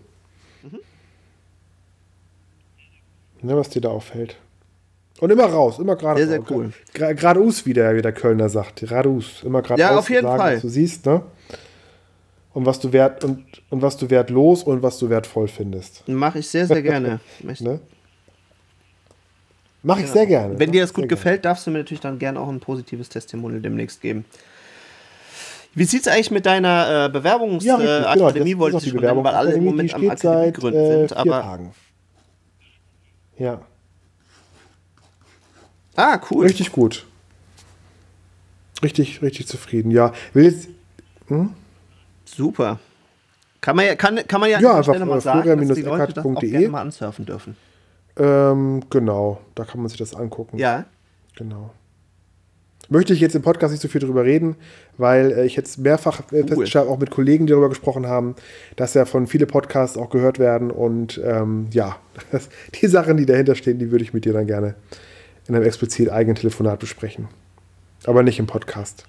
Ja, was dir da auffällt. Und immer raus, immer geradeaus. Sehr cool. Geradeaus, wie der Kölner sagt, geradeaus, immer geradeaus. Ja, auf jeden Fall. Was du siehst, ne? Und was du wertlos und was du wertvoll findest. Mache ich sehr gerne. Ne? Mache ich sehr gerne. Wenn dir das gut gefällt, darfst du mir natürlich dann gerne auch ein positives Testimonial demnächst geben. Wie sieht es eigentlich mit deiner Bewerbungsakademie, wollte ich schon nennen, weil alle im Moment am Akademiegründen sind. 4 Tagen. Ja. Ah, cool. Richtig gut. Richtig zufrieden, ja. Will jetzt... Super. Kann man ja an der Stelle mal sagen, dass die Leute das auch gerne mal ansurfen dürfen. Genau, da kann man sich das angucken. Ja. Genau. Möchte ich jetzt im Podcast nicht so viel drüber reden, weil ich jetzt mehrfach festgestellt, auch mit Kollegen, die darüber gesprochen haben, dass ja von viele Podcasts auch gehört werden und die Sachen, die dahinter stehen, die würde ich mit dir dann gerne in einem explizit eigenen Telefonat besprechen. Aber nicht im Podcast.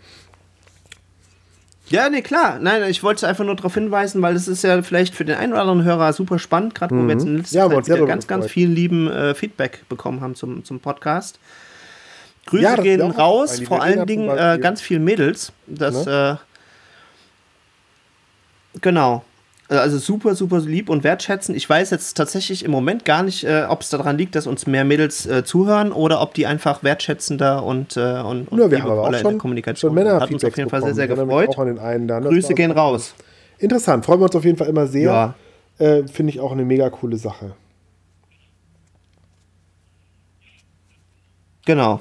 Ja, nee, klar. Nein, ich wollte einfach nur darauf hinweisen, weil es ist ja vielleicht für den einen oder anderen Hörer super spannend, gerade wo wir jetzt in letzter Zeit wieder ganz viel lieben Feedback bekommen haben zum Podcast. Grüße gehen raus, vor allen Dingen ganz vielen Mädels. Genau. Also super lieb und wertschätzen. Ich weiß jetzt tatsächlich im Moment gar nicht, ob es daran liegt, dass uns mehr Mädels zuhören oder ob die einfach wertschätzender und wir haben aber auch schon Kommunikation Männer hat uns auf jeden Fall sehr gefreut. Auch an den einen, Grüße gehen raus. Interessant, freuen wir uns auf jeden Fall immer sehr. Finde ich auch eine mega coole Sache. Genau.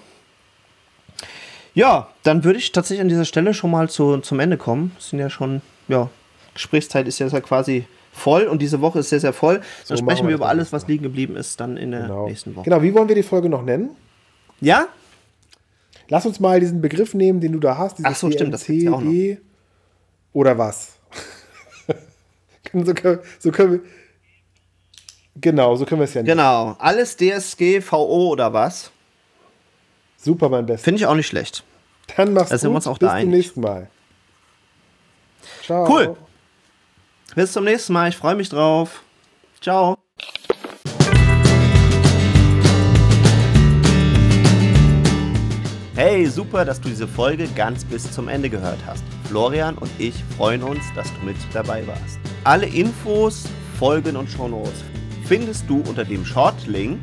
Ja, dann würde ich tatsächlich an dieser Stelle schon mal zum Ende kommen. Es sind ja schon, Gesprächszeit ist ja quasi voll und diese Woche ist sehr, sehr voll. Dann sprechen wir über alles, was liegen geblieben ist, dann in der nächsten Woche. Genau, wie wollen wir die Folge noch nennen? Ja? Lass uns mal diesen Begriff nehmen, den du da hast. Ach so, stimmt, das gibt's ja auch noch. Oder was? so können wir... Genau, so können wir es ja nennen. Genau, alles DSGVO oder was? Super, mein Bestes. Finde ich auch nicht schlecht. Dann mach's gut. Sind wir uns auch bis da zum nächsten Mal. Ciao. Cool. Bis zum nächsten Mal. Ich freue mich drauf. Ciao. Hey, super, dass du diese Folge ganz bis zum Ende gehört hast. Florian und ich freuen uns, dass du mit dabei warst. Alle Infos, Folgen und Shownotes findest du unter dem Shortlink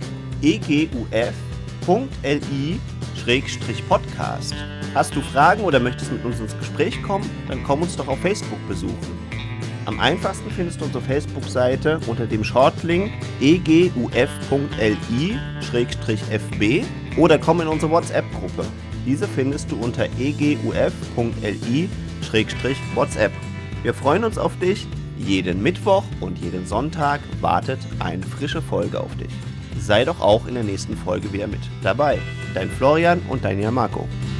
eguf.li/podcast. Hast du Fragen oder möchtest mit uns ins Gespräch kommen? Dann komm uns doch auf Facebook besuchen. Am einfachsten findest du unsere Facebook-Seite unter dem Shortlink eguf.li/fb oder komm in unsere WhatsApp-Gruppe. Diese findest du unter eguf.li/WhatsApp. Wir freuen uns auf dich. Jeden Mittwoch und jeden Sonntag wartet eine frische Folge auf dich. Sei doch auch in der nächsten Folge wieder mit dabei. Dein Florian und dein Jan Marco.